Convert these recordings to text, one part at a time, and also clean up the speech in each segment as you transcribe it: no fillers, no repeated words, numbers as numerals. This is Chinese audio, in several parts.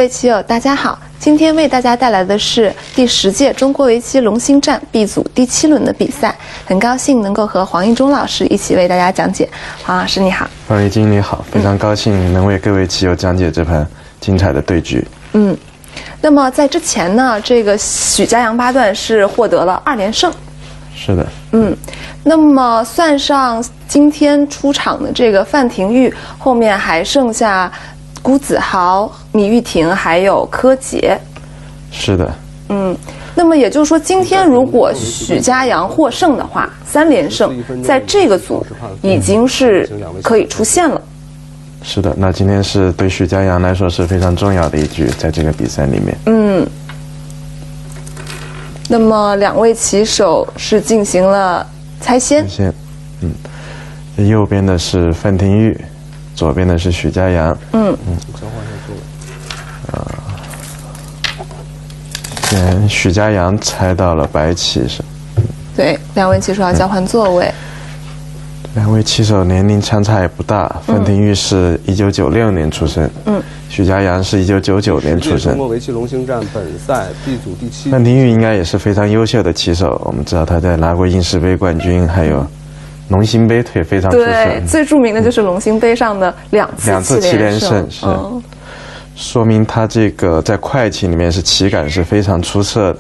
位棋友，大家好！今天为大家带来的是第10届中国围棋龙星战 B 组第7轮的比赛，很高兴能够和黄一中老师一起为大家讲解。黄老师你好， 方玉晶你好，非常高兴能为各位棋友讲解这盘精彩的对局。 那么在之前呢，这个许家阳八段是获得了2连胜。 是的， 那么算上今天出场的这个范廷钰，后面还剩下辜子豪、米玉婷还有柯洁。 是的， 那么也就是说，今天如果许家阳获胜的话，3连胜，在这个组已经是可以出现了。 是的，那今天是对许家阳来说是非常重要的一局，在这个比赛里面。 那么2位棋手是进行了猜先。 右边的是范廷钰，左边的是许家阳。许家阳猜到了白棋是。 对，2位棋手要交换座位。 2位棋手年龄相差也不大，范廷钰是1996年出生，许家阳是1999年出生。 中国围棋龙星战本赛 B 组第7。 范廷钰应该也是非常优秀的棋手，我们知道他在拿过应氏杯冠军，还有龙星杯也非常出色。 对，最著名的就是龙星杯上的2次7连胜， 是。说明他这个在快棋里面是棋感是非常出色的。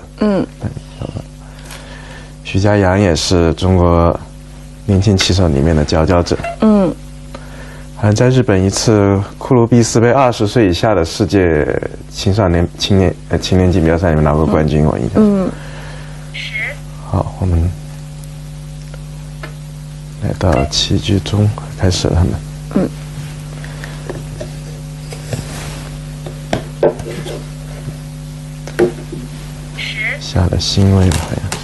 许家阳也是中国年轻棋手里面的佼佼者。好像在日本一次库鲁比斯杯20岁以下的世界青年级比赛里面拿过冠军，我印象。好，我们来到棋局中开始了，他们。下了星位了，好像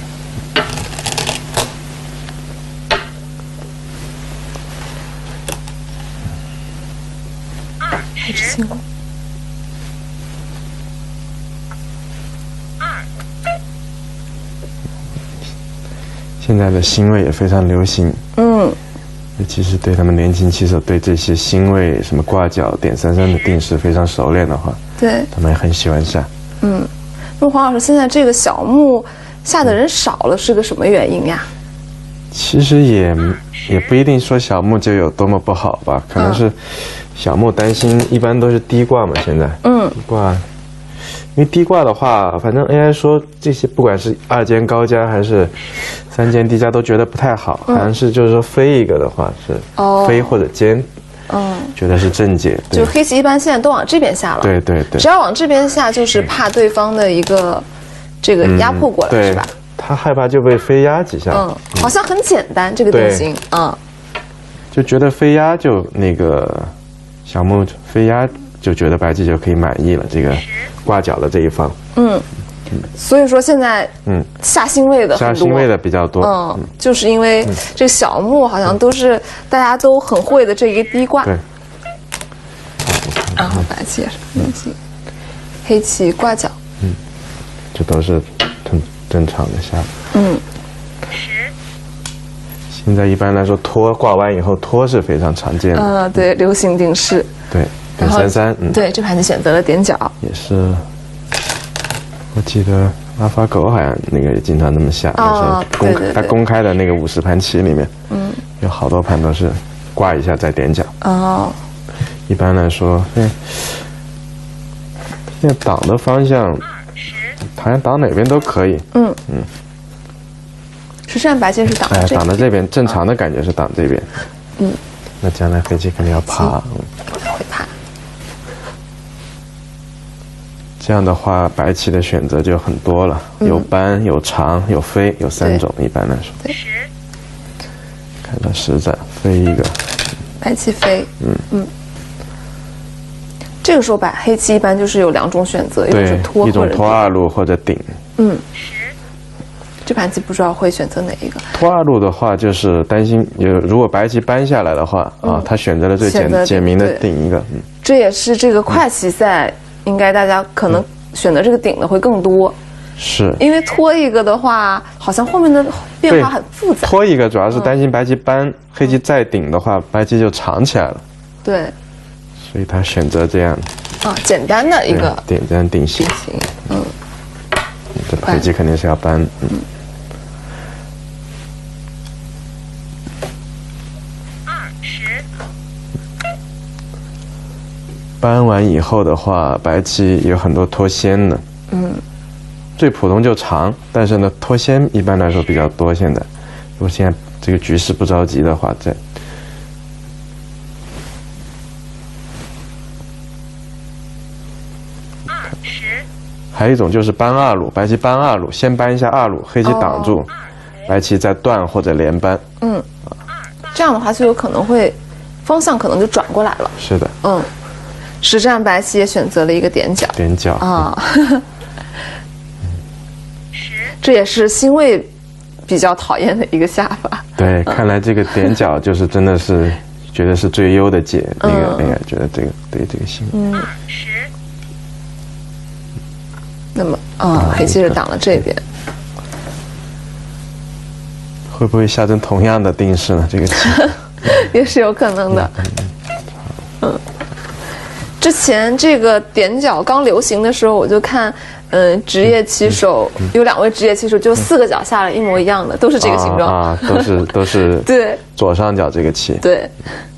是第2。 现在的星位也非常流行。尤其是对他们年轻棋手对这些星位什么挂角、点33的定式非常熟练的话， 对， 他们也很喜欢下。 那么黄老师，现在这个小目下的人少了，是个什么原因呀？ 其实也不一定说小目就有多么不好吧，可能是小目担心，一般都是低挂嘛。现在，低挂，因为低挂的话，反正 AI 说这些不管是2间高加还是3间低加都觉得不太好，好像是就是说飞一个的话是飞或者尖。觉得是正解， 就黑棋一般现在都往这边下了， 对， 只要往这边下，就是怕对方的一个这个压迫过来，是吧？ 他害怕就被飞压几下， 好像很简单这个定型， 就觉得飞压就那个小目飞压就觉得白棋就可以满意了，这个挂角的这一方， 所以说现在下星位的很多， 下星位的比较多， 就是因为这个小目好像都是大家都很会的这一个低挂， 对。 然后白棋也是黑棋，黑棋挂角， 这都是很正常的下。现在一般来说拖挂完以后拖是非常常见的， 对，流行定式， 对，点33， 对，这盘棋选择了点角， 也是。我记得阿法狗好像那个也经常那么下，他公开的那个50盘棋里面，有好多盘都是挂一下再点角。一般来说，现在挡的方向，好像挡哪边都可以。 实际上白棋是挡这边， 挡的这边，正常的感觉是挡这边。那将来黑棋肯定要爬。 会爬。 这样的话，白棋的选择就很多了，有扳、有长、有飞，有3种。一般来说，看到实战，飞一个， 白棋飞，这个时候黑棋一般就是有2种选择，一种是拖， 一种拖2路或者顶。 这盘棋不知道会选择哪一个。 拖2路的话，就是担心如果白棋扳下来的话，他选择了最简明的顶一个。 这也是这个快棋赛。应该大家可能选择这个顶的会更多， 是因为拖一个的话，好像后面的变化很复杂。 拖一个主要是担心白棋扳，黑棋再顶的话，白棋就长起来了。 对， 所以他选择这样简单的一个点这样定型。这黑棋肯定是要搬。搬完以后的话，白棋有很多脱先的。最普通就长，但是呢，脱先一般来说比较多。现在，如果现在这个局势不着急的话，还有一种就是搬二路，白棋搬二路，先搬一下二路，黑棋挡住，白棋再断或者连搬。 这样的话就有可能会方向可能就转过来了。 是的。 实战白棋也选择了一个点角。 点角这也是辛未比较讨厌的一个下法。 对，看来这个点角就是真的是觉得是最优的解。那个觉得这个对这个辛未。 那么黑棋是挡了这边， 会不会下成同样的定式呢？这个棋也是有可能的。之前这个点角刚流行的时候，我就看，职业棋手有2位职业棋手，就4个角下了一模一样的，都是这个形状都是对左上角这个棋。 对。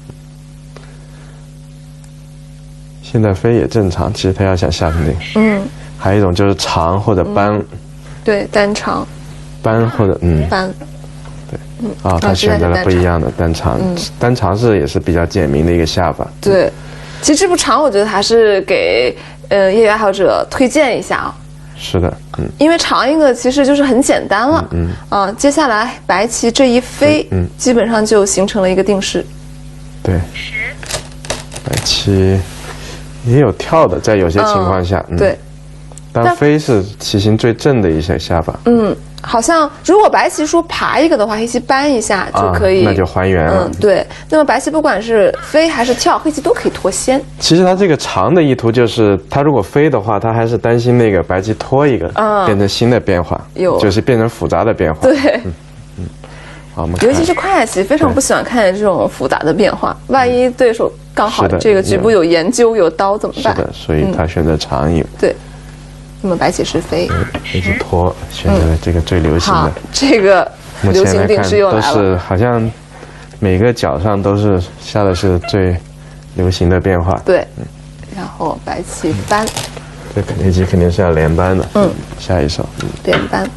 现在飞也正常，其实他要想下成这个。还有一种就是长或者搬。对， 单长。 搬或者搬。 对。他选择了不一样的单长。单长也是比较简明的一个下法。 对。其实这步长，我觉得还是给业余爱好者推荐一下啊。 是的， 因为长一个其实就是很简单了。接下来白棋这一飞，基本上就形成了一个定式。 对，白棋也有跳的，在有些情况下， 对。 但飞是棋形最正的一些下法。 好像如果白棋说爬一个的话，黑棋搬一下就可以， 那就还原了。 对。那么白棋不管是飞还是跳，黑棋都可以脱先。 其实它这个长的意图就是，它如果飞的话，它还是担心那个白棋拖一个，变成新的变化，就是变成复杂的变化。 对。 好，我们看尤其是快棋非常不喜欢看见这种复杂的变化，万一对手刚好这个局部有研究有刀怎么办？ 是的，所以他选择长一个。 对。那么白棋是飞， 黑棋拖，选择了这个最流行的。 这个流行定式又来了。 都是好像每个角上都是下的是最流行的变化。 对，然后白棋搬， 这黑棋肯定是要连搬的。下一手连搬。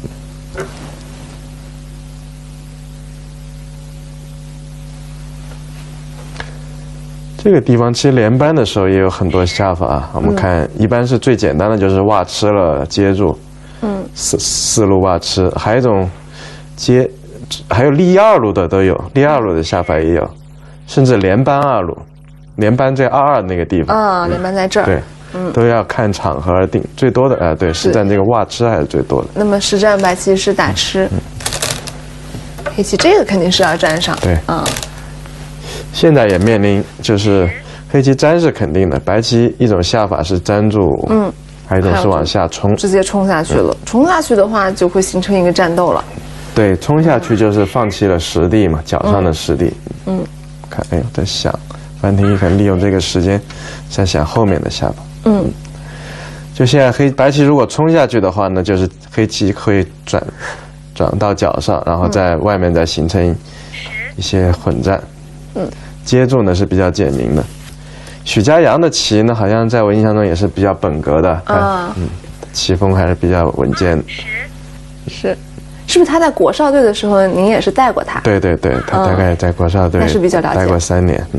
这个地方其实连搬的时候也有很多下法。我们看，一般是最简单的就是挖吃了接住，四路挖吃，还有一种还有立二路的都有，立二路的下法也有，甚至连搬二路，连搬这22那个地方连搬在这儿， 对，都要看场合而定。最多的对，实战这个挖吃还是最多的。 那么实战白棋是打吃，黑棋这个肯定是要粘上， 对，现在也面临就是黑棋粘是肯定的，白棋一种下法是粘住，还有一种是往下冲， 直接冲下去了。冲下去的话就会形成一个战斗了。 对，冲下去就是放弃了实地嘛，脚上的实地。看，哎呦，在想，范廷一可能利用这个时间在想后面的下法。就现在白棋如果冲下去的话呢，就是黑棋会转到脚上，然后在外面再形成一些混战。接住呢是比较简明的。许家阳的棋呢，好像在我印象中也是比较本格的，棋风还是比较稳健的。 是不是他在国少队的时候，您也是带过他？ 对对对，他大概在国少队是比较了解， 带过3年。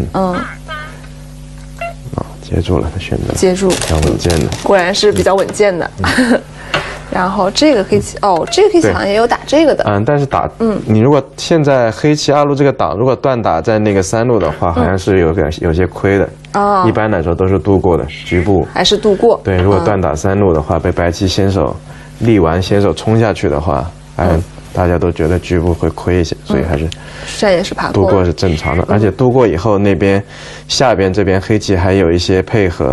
接住了，他选择接住， 比较稳健的， 果然是比较稳健的。然后这个黑棋这个黑棋好像也有打这个的。 但是你如果现在黑棋2路这个挡，如果断打在那个3路的话，好像是有些亏的。一般来说都是度过的，局部还是度过。 对，如果断打3路的话，被白棋先手立完，先手冲下去的话，大家都觉得局部会亏一些，所以还是山也是爬过， 度过是正常的。而且度过以后，那边下边这边黑棋还有一些配合。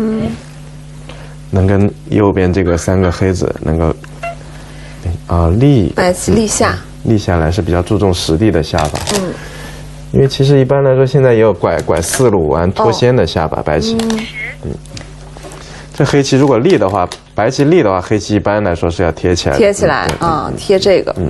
能跟右边这个3个黑子能够白棋立下， 立下来是比较注重实地的下法。 因为其实一般来说，现在也有拐四路完脱先的下把白棋。这黑棋如果立的话，白棋立的话，黑棋一般来说是要贴起来的。 贴起来啊，贴这个。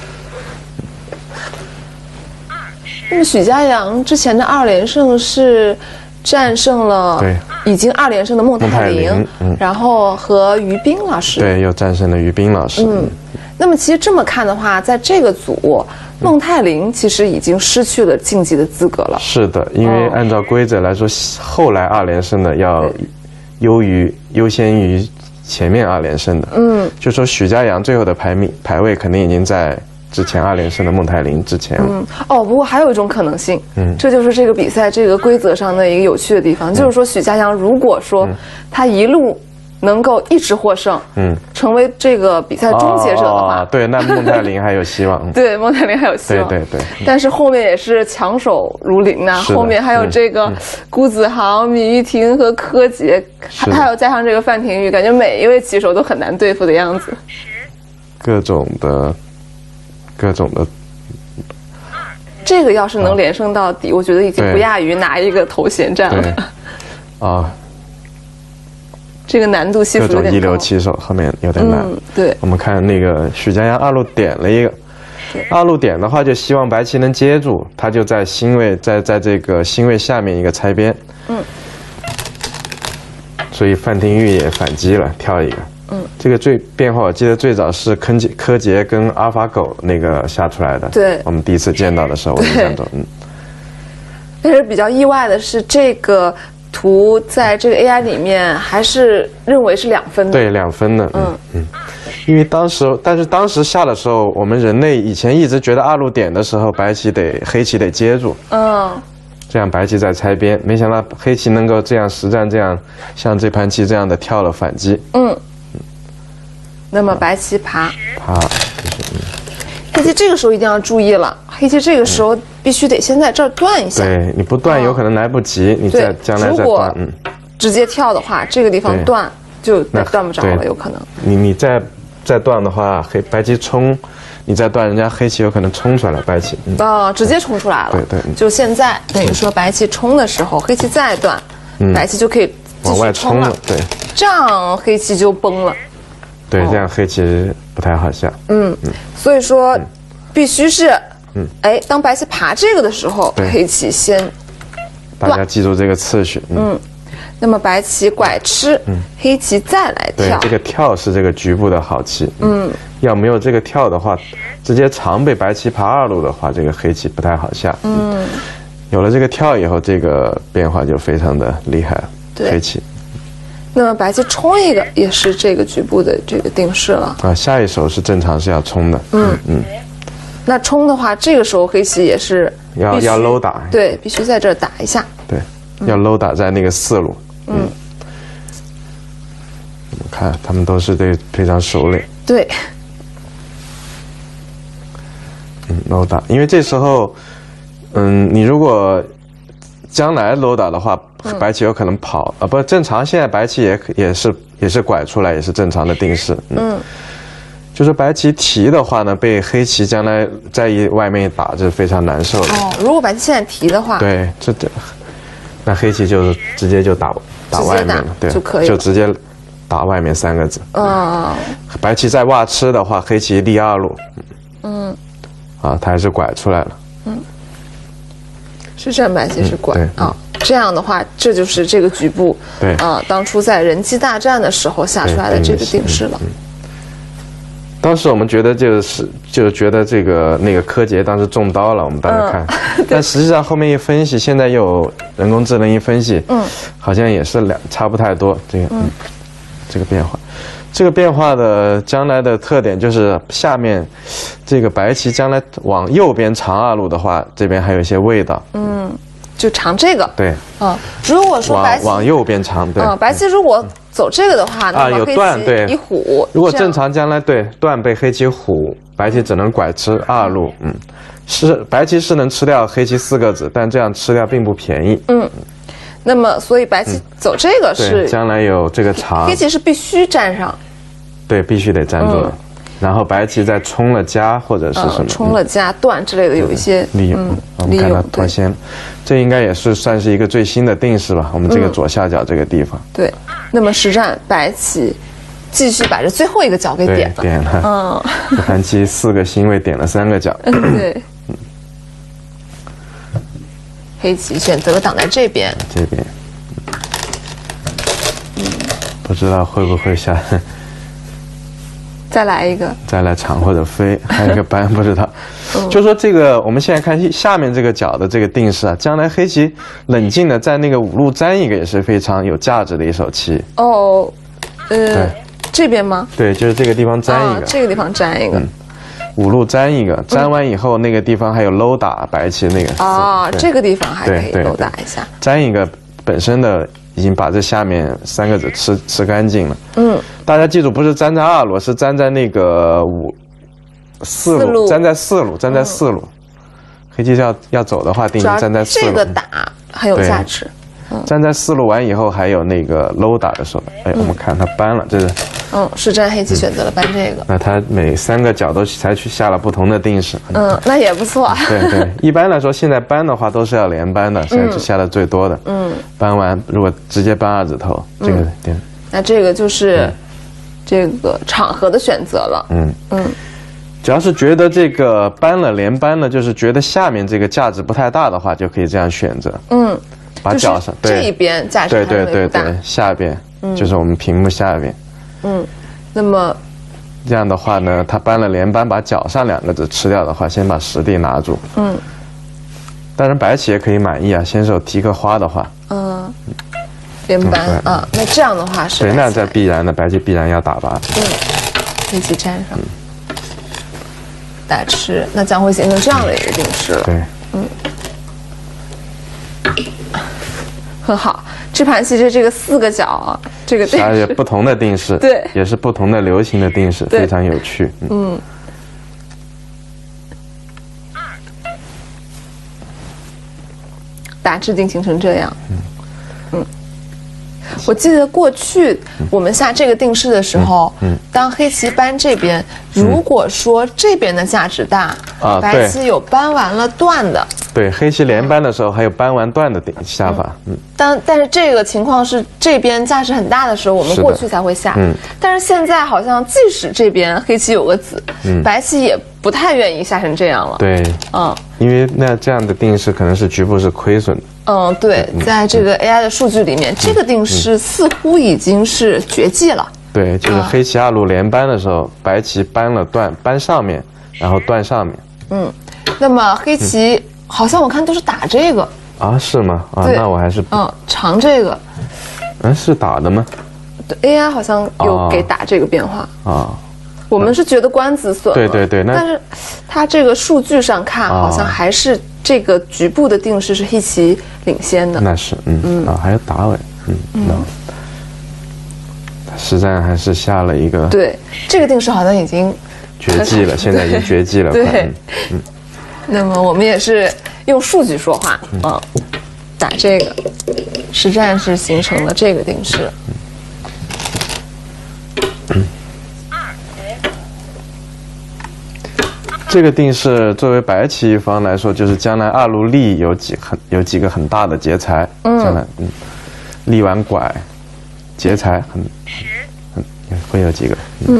那么许家阳之前的2连胜是战胜了已经2连胜的孟泰龄，然后和于冰老师。 对，又战胜了于冰老师。 那么其实这么看的话，在这个组，孟泰龄其实已经失去了晋级的资格了。 是的，因为按照规则来说，后来2连胜的要优先于前面2连胜的。就说许家阳最后的排位肯定已经在之前2连胜的孟泰龄之前了。 不过还有一种可能性，这就是这个比赛这个规则上的一个有趣的地方，就是说许家阳如果说他一路能够一直获胜，成为这个比赛终结者的话， 对，那孟泰龄还有希望。 对，孟泰龄还有希望。 对。 但是后面也是强手如林呐，后面还有这个辜子航、芈玉婷和柯洁，还有加上这个范廷钰，感觉每一位棋手都很难对付的样子。 各种的。 这个要是能连胜到底，我觉得已经不亚于拿一个头衔战了。这个难度系数有点高。 各种一流棋手后面有点难。 对， 我们看那个许家阳2路点了一个，2路点的话就希望白棋能接住，他就在星位在这个星位下面一个拆边。所以范廷钰也反击了，跳一个。这个变化我记得最早是柯洁跟阿尔法狗那个下出来的。 对， 我们第一次见到的时候，我印象中， 但是比较意外的是，这个图在这个 AI 里面还是认为是2分的。 对，2分的。因为但是当时下的时候，我们人类以前一直觉得2路点的时候，黑棋得接住。这样白棋在拆边，没想到黑棋能够这样实战，这样像这盘棋这样的跳了反击。 那么白棋爬， 就是黑棋这个时候一定要注意了，黑棋这个时候必须得先在这儿断一下。 对，你不断有可能来不及，你将来再断。 直接跳的话，这个地方断就断不着了，有可能。 你再断的话，白棋冲，你再断，人家黑棋有可能冲出来，白棋直接冲出来了。 对， 就现在等于说白棋冲的时候，黑棋再断，白棋就可以往外冲了。对， 这样黑棋就崩了。 对，这样黑棋不太好下。 所以说必须是，当白棋爬这个的时候，黑棋先断。 大家记住这个次序。 那么白棋拐吃，黑棋再来跳。 对，这个跳是这个局部的好棋。要没有这个跳的话，直接长被白棋爬2路的话，这个黑棋不太好下。有了这个跳以后，这个变化就非常的厉害了。黑棋。 那么白棋冲一个也是这个局部的这个定式了。 下一手是正常是要冲的。 那冲的话，这个时候黑棋也是要搂打。 对，必须在这儿打一下。 对，要搂打在那个4路。我们看他们都是非常熟练。 对。 搂打，因为这时候，你如果将来搂打的话，白棋有可能跑不正常。现在白棋也是拐出来，也是正常的定式。就是白棋提的话呢，被黑棋将来在外面打，这是非常难受的。 如果白棋现在提的话， 对，那黑棋就直接就打外面了，对， 就可以就直接打外面3个子。白棋在挖吃的话，黑棋立2路。他还是拐出来了。 是正白棋是拐这样的话，这就是这个局部当初在人机大战的时候下出来的这个定式了。 当时我们觉得就觉得那个柯洁当时中刀了，我们当时看，但实际上后面一分析，现在又有人工智能一分析，好像也是差不太多。这个变化。这个变化的将来的特点就是下面这个白棋将来往右边长2路的话，这边还有一些味道。 就长这个。 对。 如果说白棋往右边长，对。 白棋如果走这个的话，那么黑棋一虎。 如果正常将来断被黑棋虎，白棋只能拐吃2路。是白棋是能吃掉黑棋4个子，但这样吃掉并不便宜。 那么，所以白棋走这个是将来有这个长， 黑棋是必须粘上， 对，必须得粘住了。 然后白棋再冲了加或者是什么， 冲了加断之类的，有一些利用。我们看到脱先，这应该也是算是一个最新的定式吧。我们这个左下角这个地方。 对，那么实战白棋继续把这最后一个角给点了。 点了。这盘棋4个星位点了3个角。 对。黑棋选择了挡在这边。 这边。不知道会不会下。 再来一个， 再来长或者飞，还有一个搬，不知道。就说这个，我们现在看下面这个角的这个定式啊，将来黑棋冷静的在那个5路粘一个也是非常有价值的一手棋。 哦，这边吗？ 对，就是这个地方粘一个， 这个地方粘一个。 5路粘一个，粘完以后那个地方还有搂打白棋那个。 这个地方还可以搂打一下。 粘一个本身的。已经把这下面3个子吃干净了。大家记住，不是粘在2路，是粘在那个4路，粘在4路，粘在4路。黑棋要走的话，定是粘在4路。 这个打很有价值。 粘在4路完以后，还有那个搂打的时候，我们看它搬了，这是。 实战黑棋选择了搬这个。 那它每3个角都采取下了不同的定式。 那也不错。 对，一般来说，现在搬的话都是要连搬的，现在是下的最多的。搬完如果直接搬2子头，这个点。 那这个就是这个场合的选择了。 只要是觉得这个搬了连搬了，就是觉得下面这个价值不太大的话，就可以这样选择。把角上这一边价值还不大， 对，下边就是我们屏幕下边。 那么这样的话呢，他搬了连搬，把角上2个子吃掉的话，先把实地拿住。当然白棋也可以满意啊，先手提个花的话。 连搬啊，那这样的话是。 对，那这必然的，白棋必然要打拔。 黑棋粘上，打吃，那将会形成这样的一个定式了。 对， 很好。这盘棋这个4个角啊，这个定式有不同的定式， 对， 也是不同的流行的定式，非常有趣。 打制定形成这样。我记得过去我们下这个定式的时候，当黑棋搬这边，如果说这边的价值大，白棋有搬完了断的。 对，黑棋连搬的时候还有搬完断的下法。 但是这个情况是这边价值很大的时候，我们过去才会下。但是现在好像即使这边黑棋有个子，白棋也不太愿意下成这样了。 对，因为那这样的定式可能是局部是亏损的。 对，在这个 AI 的数据里面，这个定式似乎已经是绝迹了。 对，就是黑棋2路连搬的时候，白棋搬了断，搬上面，然后断上面。 那么黑棋好像我看都是打这个啊？是吗？那我还是长这个。 是打的吗？ 对 ，AI 好像有给打这个变化我们是觉得官子损了， 对， 但是它这个数据上看，好像还是这个局部的定式是黑棋领先的。 那是，还有打尾，实战还是下了一个。 对，这个定式好像已经绝迹了，现在已经绝迹了。 对，那么我们也是用数据说话，打这个，实战是形成了这个定式。 这个定式作为白棋一方来说，就是将来2路立有几个很大的劫财，将来立完拐，劫财会有几个。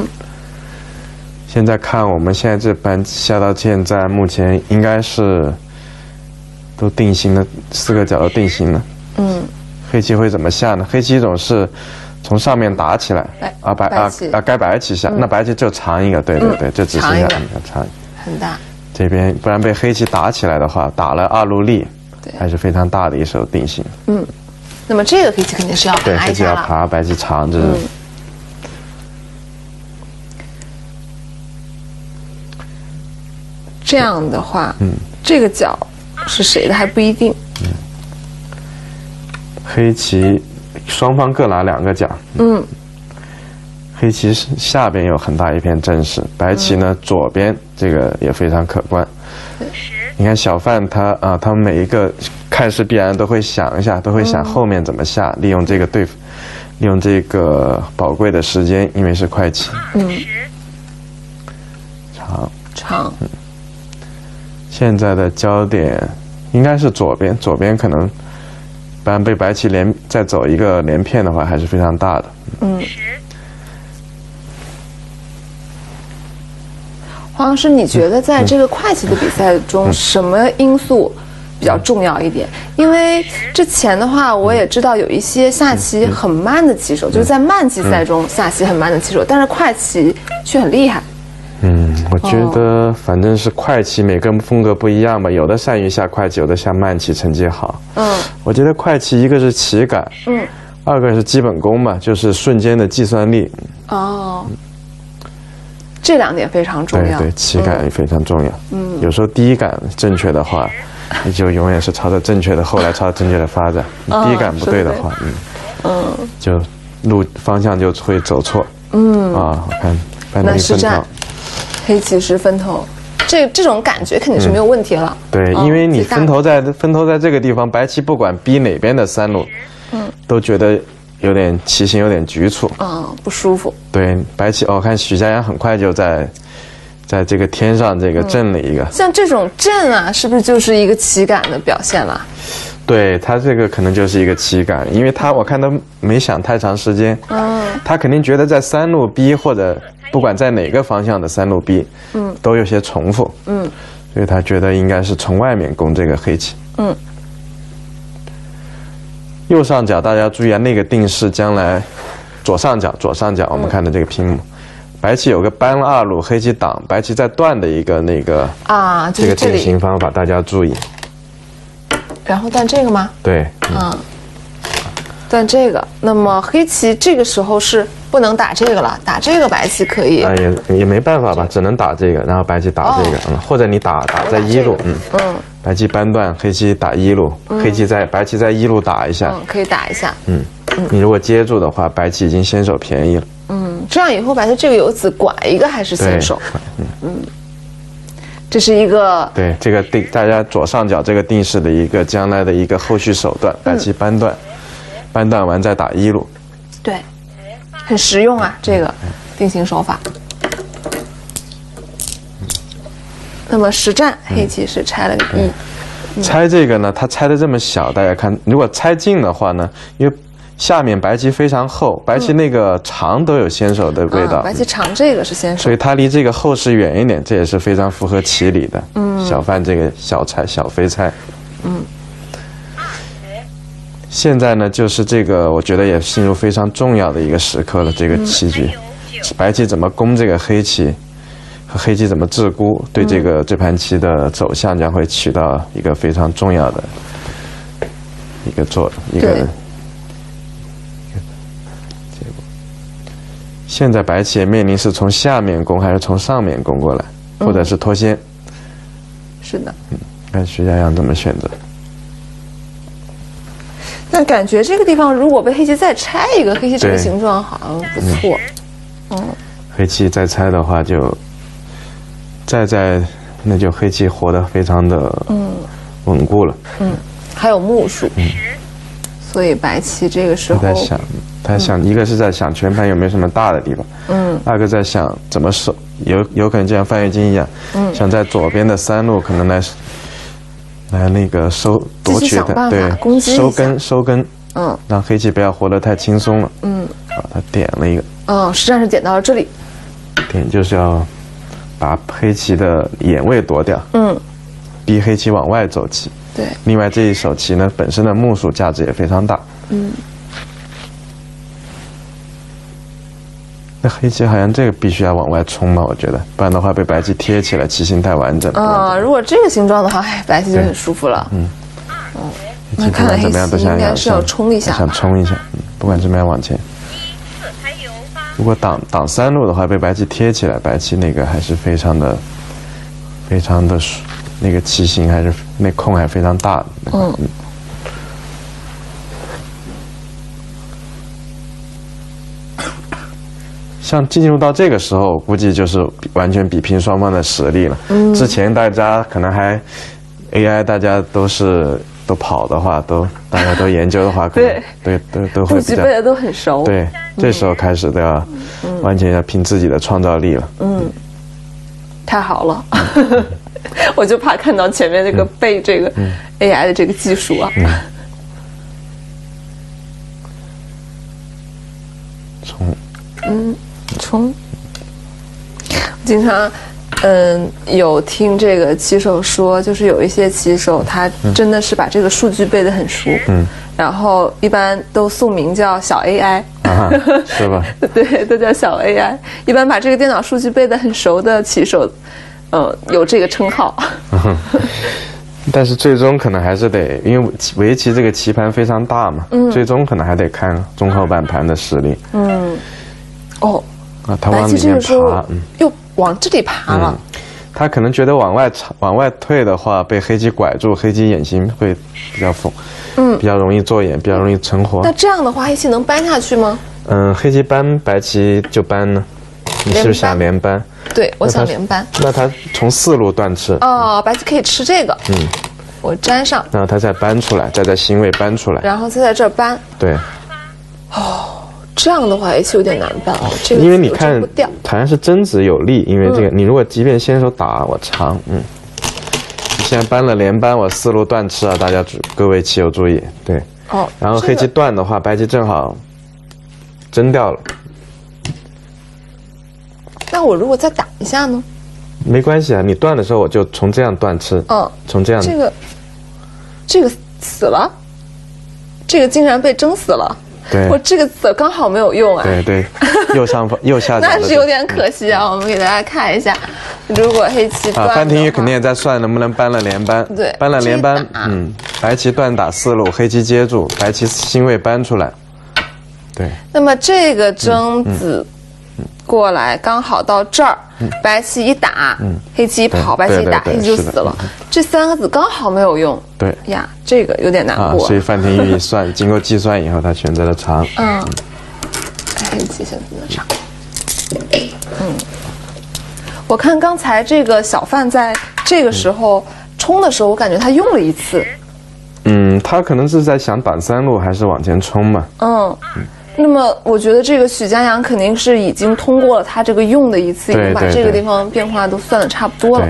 现在看我们现在这盘下到现在，目前应该是都定型了，4个角都定型了。黑棋会怎么下呢？黑棋总是从上面打起来，该白棋下，那白棋就长一个，对，就只剩下长。 很大， 这边不然被黑棋打起来的话，打了2路立，还是非常大的一手定型。 那么这个黑棋肯定是要爬一下了。 对，黑棋要爬，白棋长，这是。 这样的话，这个角是谁的还不一定。 黑棋双方各拿2个角。黑棋下边有很大一片正势，白棋呢左边这个也非常可观。你看小范他们每一个看似必然都会想一下，都会想后面怎么下，利用这个宝贵的时间，因为是快棋。 长。 现在的焦点应该是左边，左边可能不然被白棋再走一个连片的话，还是非常大的。 黄老师，你觉得在这个快棋的比赛中，什么因素比较重要一点？因为之前的话，我也知道有一些下棋很慢的棋手，就是在慢棋赛中下棋很慢的棋手，但是快棋却很厉害。 我觉得反正是快棋，每个人风格不一样吧，有的善于下快棋，有的下慢棋，成绩好。我觉得快棋一个是棋感，二个是基本功嘛，就是瞬间的计算力。 这两点非常重要。 对，棋感也非常重要。有时候第一感正确的话，你就永远是朝着正确的，后来朝着正确的发展。第一感不对的话，就路方向就会走错。我看班德利分头， 黑棋是分头，这种感觉肯定是没有问题了。 对，因为你分头在这个地方，白棋不管逼哪边的三路，都觉得有点棋形有点局促， 不舒服。对， 白棋我看许家阳很快就在这个天上这个震了一个。 像这种震啊，是不是就是一个棋感的表现了？ 对，他这个可能就是一个棋感，因为我看他没想太长时间，他肯定觉得在三路逼或者不管在哪个方向的三路逼，都有些重复，所以他觉得应该是从外面攻这个黑棋。右上角大家注意啊，那个定式将来左上角我们看的这个屏幕，白棋有个搬了二路，黑棋挡，白棋在断的一个这个定型方法，大家注意。 然后断这个吗？ 对， 断这个。那么黑棋这个时候是不能打这个了，打这个白棋可以。 也没办法吧，只能打这个，然后白棋打这个，或者你打在一路，白棋搬断，黑棋打一路，白棋在一路打一下， 可以打一下。 你如果接住的话，白棋已经先手便宜了。 这样以后白棋这个有子拐一个还是先手。这是一个对这个大家左上角这个定式的一个将来的一个后续手段，白棋搬断，搬断完再打一路。 对，很实用啊，这个定型手法。那么实战黑棋是拆了个一。 拆这个呢，它拆的这么小，大家看，如果拆近的话呢，因为下面白棋非常厚，白棋那个长都有先手的味道。 白棋长这个是先手， 所以它离这个后势远一点，这也是非常符合棋理的。小犯这个小拆小飞拆。现在呢，就是这个，我觉得也进入非常重要的一个时刻了。这个棋局，白棋怎么攻这个黑棋，和黑棋怎么自孤，对这盘棋的走向将会起到一个非常重要的一个结果。现在白棋也面临是从下面攻还是从上面攻过来，或者是脱先。 是的。 看徐家阳怎么选择。 但感觉这个地方如果被黑棋再拆一个，黑棋这个形状好像不错。 黑棋再拆的话就那就黑棋活得非常的稳固了。 还有目数。所以白棋这个时候他想一个是在想全盘有没有什么大的地方，二个在想怎么守，有可能就像范跃金一样，想在左边的三路可能来那个夺取它，对，收根，让黑棋不要活得太轻松了，他点了一个， 实战是点到了这里， 点就是要把黑棋的眼位夺掉，逼黑棋往外走棋， 对， 另外这一手棋呢本身的目数价值也非常大，那黑棋好像这个必须要往外冲吧，我觉得，不然的话被白棋贴起来，棋形太完整。 如果这个形状的话，白棋就很舒服了。那看来黑棋应该是要冲一下， 想冲一下，不管怎么样往前。如果挡三路的话，被白棋贴起来，白棋那个还是非常的那个棋形还是那空还非常大的。像进入到这个时候，估计就是完全比拼双方的实力了。之前大家可能还 AI， 大家都跑的话，大家都研究的话，可能都会比较背的都很熟。 对，这时候开始都要完全要凭自己的创造力了。 太好了，我就怕看到前面这个背这个 AI 的这个技术啊。冲。经常有听这个棋手说，就是有一些棋手他真的是把这个数据背得很熟，然后一般都宿名叫小 AI， 是吧？ 对，都叫小 AI。一般把这个电脑数据背得很熟的棋手，有这个称号。 但是最终可能还是得，因为围棋这个棋盘非常大嘛，最终可能还得看中后半盘的实力。他往里面爬， 又往这里爬了。 他可能觉得往外退的话，被黑棋拐住，黑棋眼型会比较疯，比较容易做眼，比较容易成活。 那这样的话，黑棋能搬下去吗？ 黑棋搬，白棋就搬呢。你是不是想连搬？ 对，我想连搬。 那他从4路断吃。 白棋可以吃这个。我粘上。然后他再搬出来，再在星位搬出来。 然后再在这儿搬。 对。 这样的话黑棋有点难办哦。这个因为你看，好像是争子有利，因为这个你如果即便先手打我长，你现在搬了连搬，我4路断吃啊，各位棋友注意，对。然后黑棋断的话，白棋正好争掉了。 那我如果再打一下呢？ 没关系啊，你断的时候我就从这样断吃。从这样。 这个死了，这个竟然被争死了。 对， 我这个子刚好没有用对，右上方右下角。 那是有点可惜啊。我们给大家看一下，如果黑棋断范廷宇肯定也在算能不能搬了连搬。 对， 搬了连搬，白棋断打4路，黑棋接住，白棋星位搬出来。对。那么这个争子过来刚好到这儿，白棋一打，黑棋一跑，白棋一打，黑棋就死了。这3个子刚好没有用。 对呀，这个有点难过。 所以范廷宇一算，经过计算以后，他选择了长。 黑棋选择了长。我看刚才这个小范在这个时候冲的时候，我感觉他用了一次。 他可能是在想短3路还是往前冲嘛。 那么我觉得这个许家阳肯定是已经通过了他这个用的一次，已经把这个地方变化都算得差不多了。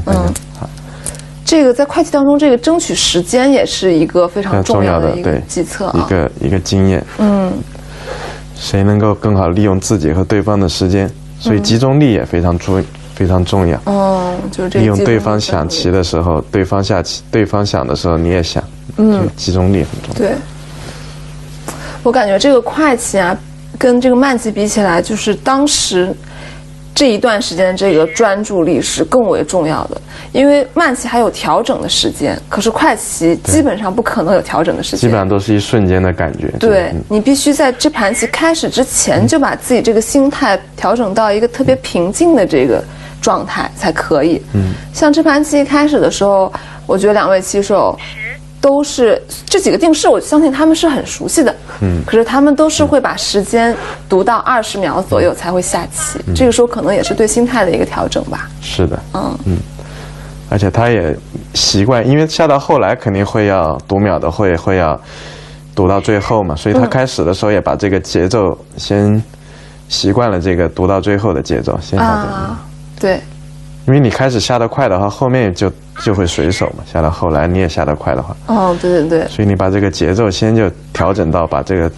这个在会计当中，这个争取时间也是一个非常重要的一个计策啊， 一个经验。谁能够更好利用自己和对方的时间，所以集中力也非常重要。 就是这利用对方想棋的时候，对方下棋，对方想的时候你也想，集中力很重要。 对。我感觉这个快棋啊，跟这个慢棋比起来，就是当时这一段时间的这个专注力是更为重要的，因为慢棋还有调整的时间，可是快棋基本上不可能有调整的时间， 基本上都是一瞬间的感觉。 对，你必须在这盘棋开始之前就把自己这个心态调整到一个特别平静的这个状态才可以。像这盘棋一开始的时候，我觉得2位棋手都是这几个定式，我相信他们是很熟悉的。可是他们都是会把时间读到20秒左右才会下棋。这个时候可能也是对心态的一个调整吧。 是的。而且他也习惯，因为下到后来肯定会要读秒的会要读到最后嘛，所以他开始的时候也把这个节奏先习惯了，这个读到最后的节奏先下到。 对。 因为你开始下得快的话，后面就会随手嘛。下到后来你也下得快的话， 对。 所以你把这个节奏先就调整到这个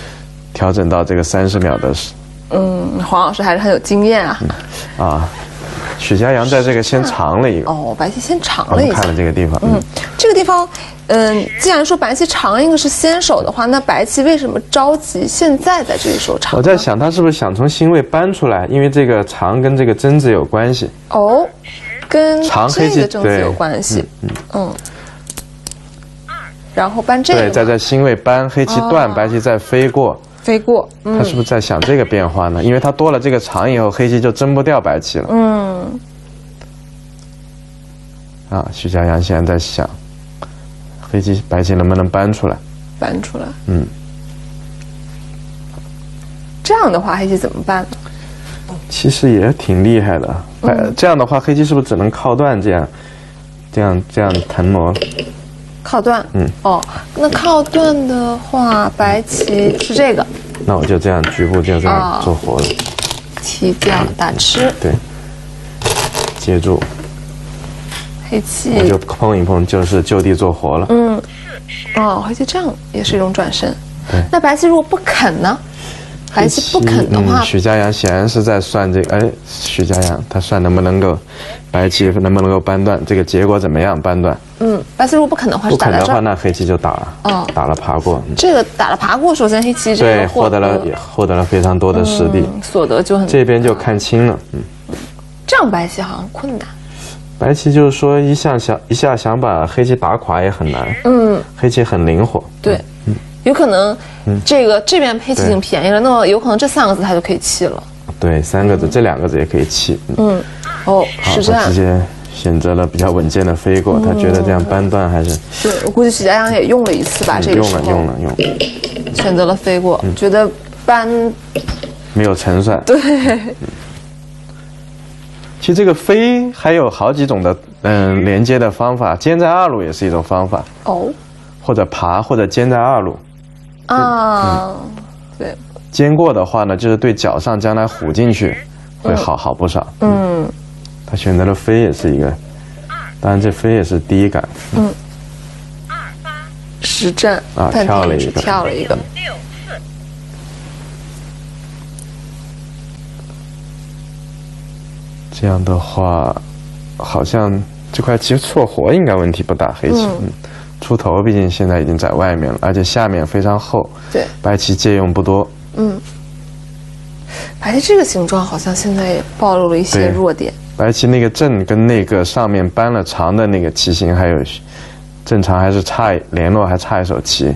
30秒的。 黄老师还是很有经验啊。 许家阳在这个先长了一个。 白棋先长了一下。 看了这个地方。 这个地方，既然说白棋长一个是先手的话，那白棋为什么着急现在在这里手长？ 我在想，他是不是想从星位搬出来？因为这个长跟这个争子有关系。 跟这个争子有关系。然后搬这个。 对，再在星位搬，黑棋断，白棋再飞过。他是不是在想这个变化呢？因为他多了这个长以后，黑棋就争不掉白棋了。许家阳现在在想，白棋能不能搬出来？ 这样的话，黑棋怎么办呢？ 其实也挺厉害的。这样的话，黑棋是不是只能靠断这样腾挪？ 靠断。那靠断的话，白棋是这个。 那我就这样局部就这样做活了。 提掉打吃。 对。 接住， 黑棋我就碰一碰，就是就地做活了。 哦，黑棋这样也是一种转身。 对， 那白棋如果不肯呢？白棋不肯的话， 许家阳显然是在算这个。哎，许家阳他算能不能够，白棋能不能够扳断，这个结果怎么样扳断？ 白棋如果不肯的话， 不肯的话，那黑棋就打了。打了爬过。 这个打了爬过，首先黑棋这个获得了非常多的实地， 所得就很。 这边就看清了。 这样白棋好像困难。 白棋就是说一下想把黑棋打垮也很难。黑棋很灵活。 对。有可能，这边黑棋已经便宜了，那么有可能这3个子它就可以弃了。对 ，3个子，这2个子也可以弃。 是这样。 他直接选择了比较稳健的飞过，他觉得这样扳断还是。 对，我估计许家阳也用了一次吧，这个时候。 用了。 选择了飞过，觉得扳没有成算。 对。 其实这个飞还有好几种的连接的方法，尖在2路也是一种方法。或者爬，或者尖在2路。对。尖过的话呢，就是对角上将来虎进去会好不少。他选择了飞也是一个，当然这飞也是第一感。 实战跳了一个。这样的话，好像这块棋错活应该问题不大，黑棋。出头毕竟现在已经在外面了，而且下面非常厚。 对。 白棋借用不多。 白棋这个形状好像现在也暴露了一些弱点。 白棋那个正跟那个上面扳了长的那个棋形还有正常还是联络还差一手棋。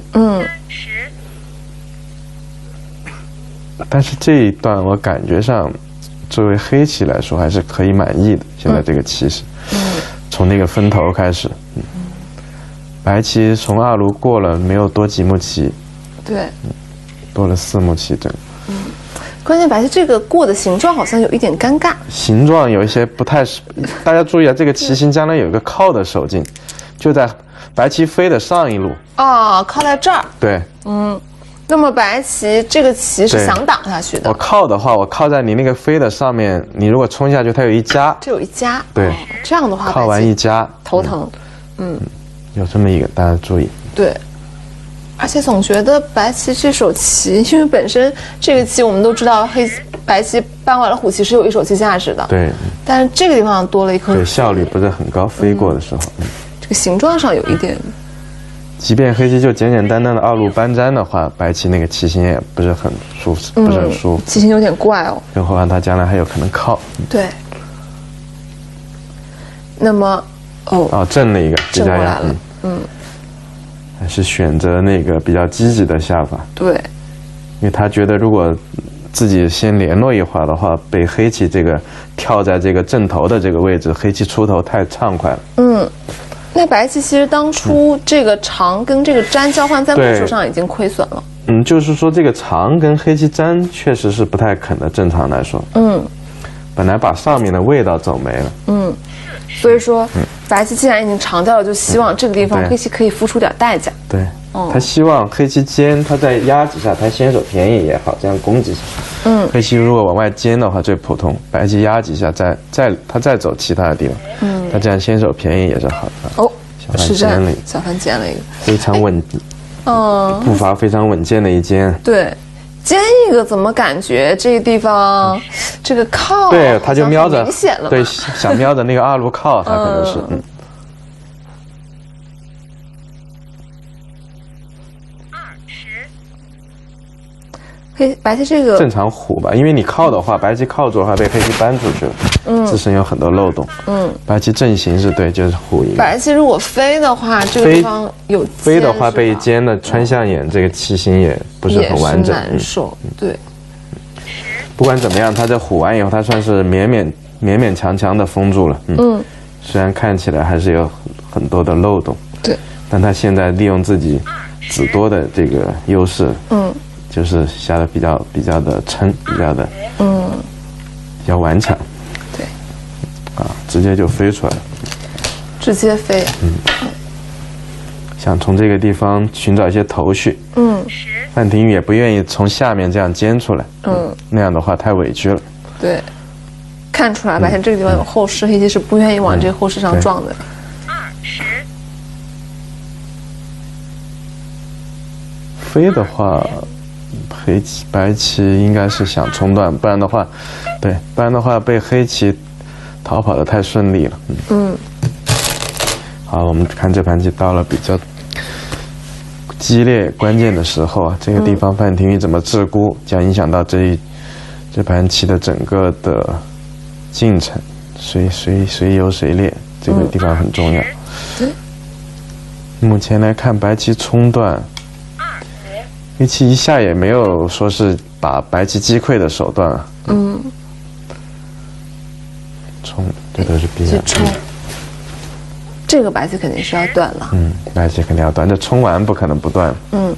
但是这一段我感觉上，作为黑棋来说还是可以满意的。现在这个棋势，从那个分头开始。白棋从2路过了，没有多几目棋。对。多了4目棋整。 关键白棋这个过的形状好像有一点尴尬。 形状有一些不太，大家注意啊，这个棋形将来有一个靠的手劲，就在白棋飞的上一路。靠在这儿。 对。 那么白棋这个棋是想挡下去的。 我靠的话，我靠在你那个飞的上面，你如果冲下去，它有一夹。 这有一夹。 对。 这样的话， 靠完一夹， 头疼。 有这么一个，大家注意。 对，而且总觉得白棋这手棋，因为本身这个棋我们都知道，白棋扳完了虎棋是有一手棋价值的。 对。 但是这个地方多了一颗。 对，效率不是很高，飞过的时候。 这个形状上有一点。 即便黑棋就简简单单的2路扳粘的话，白棋那个棋形也不是很舒服，不是很舒服。 棋形有点怪哦。 更何况他将来还有可能靠。 对。那么。 正了一个， 正过来了。 还是选择那个比较积极的下法。 对。 因为他觉得如果自己先联络一会儿的话，被黑棋这个跳在这个正头的这个位置，黑棋出头太畅快了。 那白棋其实当初这个长跟这个粘交换在目数上已经亏损了。 就是说这个长跟黑棋粘确实是不太肯的，正常来说。本来把上面的味道走没了。 所以说，白棋既然已经长掉了，就希望这个地方黑棋可以付出点代价。 对，他希望黑棋尖，他再压几下，他先手便宜也好，这样攻几下。黑棋如果往外尖的话最普通，白棋压几下，他再走其他的地方。他这样先手便宜也是好的。 是这样，小范尖了一个， 非常稳。步伐非常稳健的一尖。 对。尖一个怎么感觉这个地方这个靠？ 对，他就瞄着， 明显了。 对，想瞄着那个2路靠，他可能是。 白棋这个正常虎吧，因为你靠的话，白棋靠住的话被黑棋扳出去了，自身有很多漏洞。白棋阵型是对，就是虎一个。 白棋如果飞的话，这个地方有飞的话被尖的穿向眼，这个棋形也不是很完整， 难受。对。 不管怎么样，他这虎完以后，他算是勉勉强强的封住了。虽然看起来还是有很多的漏洞。 对。 但他现在利用自己子多的这个优势。就是下的比较的撑，比较顽强。 对。 直接就飞出来了。 直接飞。 想从这个地方寻找一些头绪。范廷钰也不愿意从下面这样尖出来。那样的话太委屈了。 对。 看出来白棋这个地方有后势，黑棋是不愿意往这个后势上撞的。 飞的话，白棋应该是想冲断，不然的话，对，不然的话被黑棋逃跑的太顺利了。好，我们看这盘棋到了比较激烈关键的时候啊，这个地方范廷钰怎么自估，将影响到这盘棋的整个的进程，谁优谁劣，这个地方很重要。目前来看，白棋冲断，黑棋一下也没有说是把白棋击溃的手段啊。冲，这都是必然。 冲，这个白棋肯定是要断了。 白棋肯定要断，这冲完不可能不断。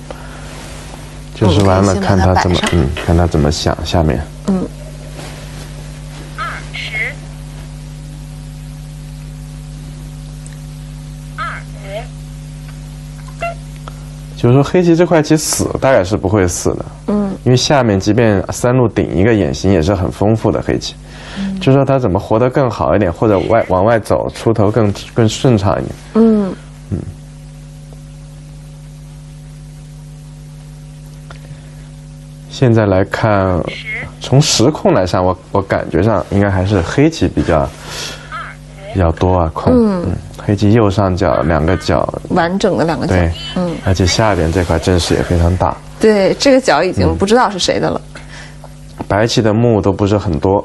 就是完了，看他怎么，看他怎么想下面。就是说黑棋这块棋死大概是不会死的，因为下面即便三路顶一个眼形也是很丰富的黑棋，就说他怎么活得更好一点，或者往外走出头更顺畅一点。现在来看，从时控来上，我感觉上应该还是黑棋比较多啊空。黑棋右上角两个角完整的两个角， 对，而且下边这块阵势也非常大。 对，这个角已经不知道是谁的了。 白棋的目都不是很多。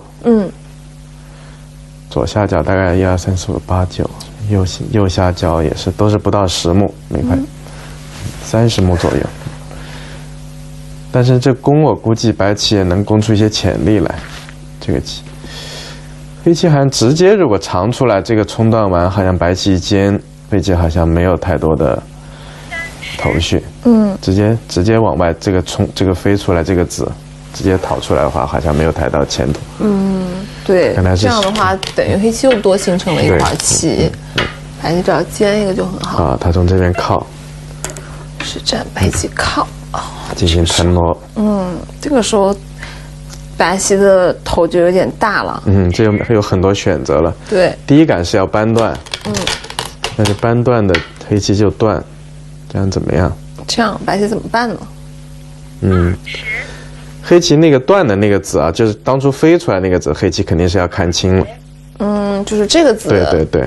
左下角大概1、2、3、4、5、8、9，右下角也是都是不到10目，每块30目左右。但是这攻我估计白棋也能攻出一些潜力来，这个棋。黑棋好像直接如果长出来，这个冲断完好像白棋一尖，黑棋好像没有太多的头绪。直接往外这个飞出来这个子，直接逃出来的话，好像没有太大前途。 对，这样的话等于黑棋又多形成了一块棋，白棋只要尖一个就很好。 啊，他从这边靠， 实战白棋靠， 进行腾挪。 这个时候白棋的头就有点大了。 这有很多选择了。 对， 第一杆是要扳断。但是扳断的黑棋就断，这样怎么样？ 这样白棋怎么办呢？ 黑棋那个断的那个子啊，就是当初飞出来那个子，黑棋肯定是要看清了。 就是这个子。 对。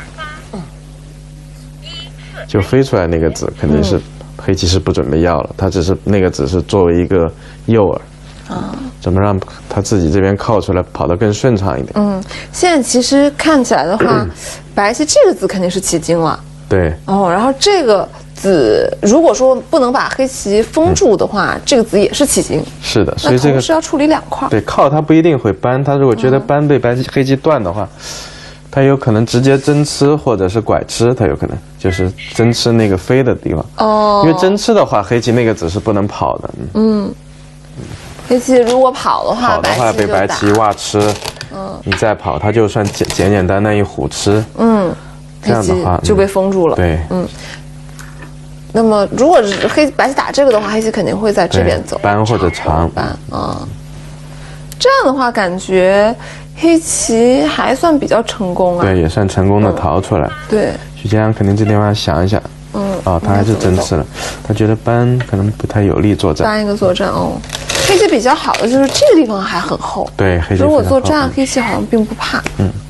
就飞出来那个子，肯定是黑棋是不准备要了，他只是那个子是作为一个诱饵。怎么让他自己这边靠出来，跑得更顺畅一点？ 现在其实看起来的话，白棋这个子肯定是起精了。 对。 然后这个子如果说不能把黑棋封住的话，这个子也是起精。 是的，所以这个是要处理2块。 对，靠他不一定会扳，他如果觉得扳被黑棋断的话，他有可能直接针吃或者是拐吃，他有可能就是针吃那个飞的地方。因为针吃的话，黑棋那个子是不能跑的。 黑棋如果跑的话， 被白棋挖吃，你再跑，他就算简单一虎吃，这样的话就被封住了。 对， 那么如果是白棋打这个的话，黑棋肯定会在这边走， 扳或者长扳。这样的话感觉黑棋还算比较成功啊。 对，也算成功的逃出来。 对， 徐家阳肯定这地方想一想。他还是针吃了，他觉得扳可能不太有利作战。 扳一个作战黑棋比较好的就是这个地方还很厚。 对，黑棋如果作战，黑棋好像并不怕。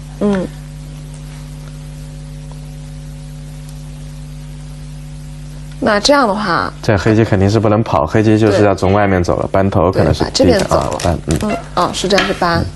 那这样的话， 这黑棋肯定是不能跑，黑棋就是要从外面走了，扳头可能是这边走了。实战是扳。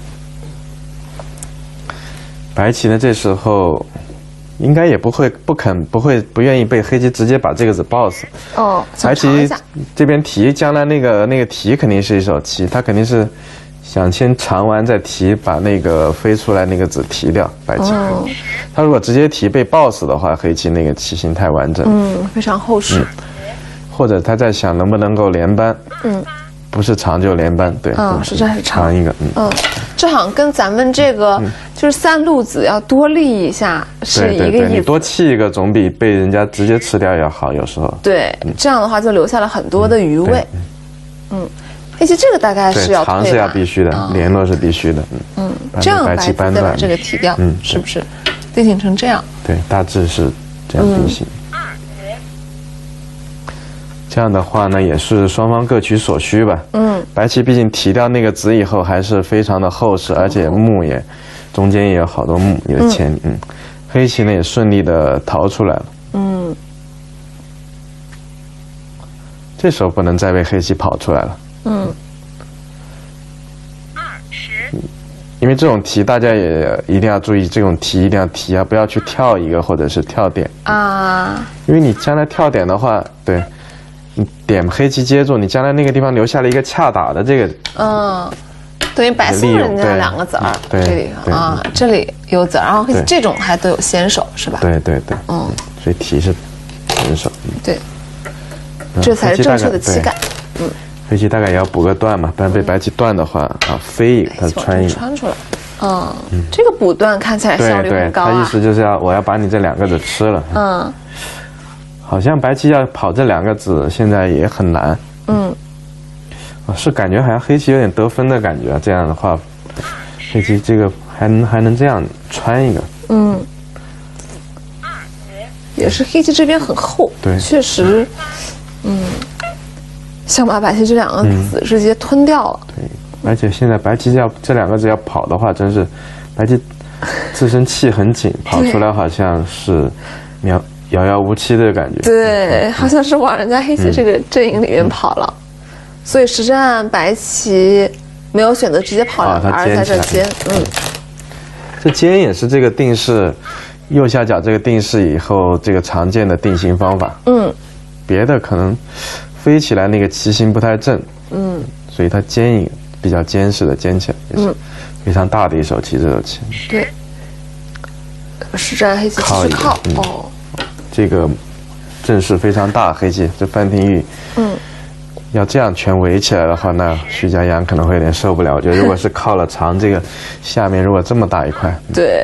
白棋呢，这时候应该也不愿意被黑棋直接把这个子抱死。白棋这边提，将来那个提肯定是一手棋，他肯定是想先长完再提，把那个飞出来那个子提掉。白棋，他如果直接提被抱死的话，黑棋那个棋形太完整， 非常厚实。 或者他在想能不能够连扳，不是长就连扳，对， 实战是长一个， 这好像跟咱们这个就是3路子要多立一下是一个意思。 你多弃一个总比被人家直接吃掉要好，有时候。 对，这样的话就留下了很多的余味。 黑棋这个大概是要长是要必须的，联络是必须的。 这样白棋再把这个提掉，是不是定型成这样？ 对，大致是这样定型。这样的话呢，也是双方各取所需吧。白棋毕竟提掉那个子以后，还是非常的厚实，而且目也中间也有好多目，也有前。黑棋呢也顺利的逃出来了。这时候不能再被黑棋跑出来了。因为这种题大家也一定要注意，这种题一定要提啊，不要去跳一个或者是跳点啊。因为你将来跳点的话，对，你点黑棋接住，你将来那个地方留下了一个恰打的这个， 等于白送人家2个子儿，这里啊，这里有子儿，然后黑棋这种还都有先手是吧？ 对，所以提是先手。 对，这才是正确的棋感。 黑棋大概也要补个段嘛，不然被白棋断的话啊，飞一个它穿一个， 穿出来。这个补段看起来效率很高啊。 它意思就是我要把你这2个子吃了。好像白棋要跑这2个子现在也很难。是感觉好像黑棋有点得分的感觉啊。这样的话，黑棋这个还能这样穿一个。 也是黑棋这边很厚， 对， 确实，想把白棋这2个子直接吞掉了。 对，而且现在白棋要这2个子要跑的话，真是白棋自身气很紧，跑出来好像是遥遥无期的感觉。 对，好像是往人家黑棋这个阵营里面跑了。所以实战白棋没有选择直接跑2个，而在这尖。 这尖也是这个定式右下角这个定式以后这个常见的定型方法。别的可能飞起来那个棋形不太正。所以它尖一个比较坚实的尖起来，也是非常大的一手棋。这手棋。对。 实战黑棋继续靠。 这个阵势非常大，黑棋这范廷钰。要这样全围起来的话，那徐家阳可能会有点受不了。我觉得如果是靠了长这个下面如果这么大一块， 对，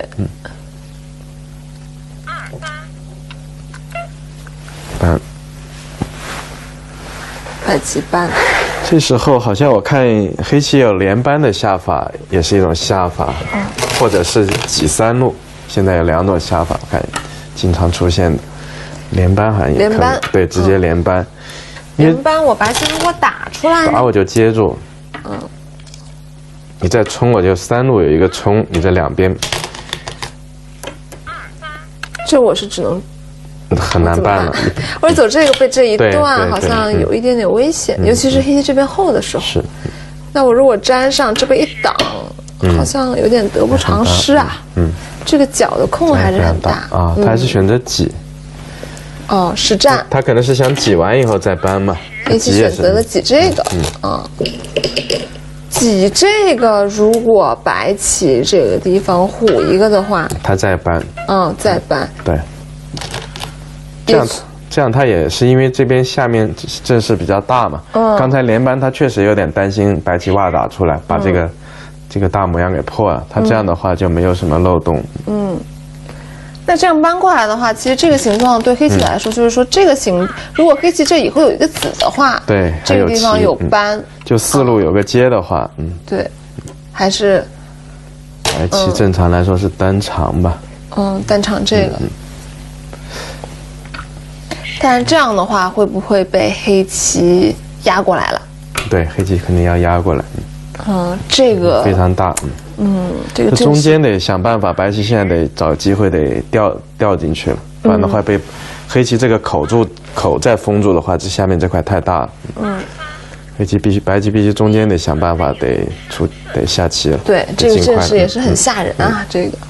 白棋搬。 这时候好像我看黑棋有连扳的下法，也是一种下法，或者是挤3路。现在有2种下法，我看经常出现的连扳好像也可以，对，直接连扳。 连扳我白棋如果打出来， 打我就接住，你再冲我就3路有一个冲，你这2边， 这我是只能很难办了。 或者走这个被这一段好像有一点点危险，尤其是黑棋这边厚的时候。那我如果粘上这边一挡，好像有点得不偿失啊。这个角的空还是很大啊。他还是选择挤。 实战。 他可能是想挤完以后再扳嘛。 黑棋选择了挤这个。挤这个，如果白棋这个地方虎一个的话， 他再扳。 再扳。 对。这样他也是因为这边下面阵势比较大嘛。刚才连扳他确实有点担心白棋挖打出来，把这个大模样给破了。他这样的话就没有什么漏洞。 那这样搬过来的话，其实这个形状对黑棋来说，就是说这个形，如果黑棋这以后有一个子的话， 对， 这个地方有扳， 就4路有个接的话， 对，还是白棋正常来说是单长吧， 单长这个，但是这样的话会不会被黑棋压过来了？ 对，黑棋肯定要压过来。 这个非常大。 这个中间得想办法，白棋现在得找机会得掉进去了，不然的话被黑棋这个口再封住的话，这下面这块太大了。白棋必须中间得想办法得下棋了。 对，这个阵势也是很吓人啊，这个。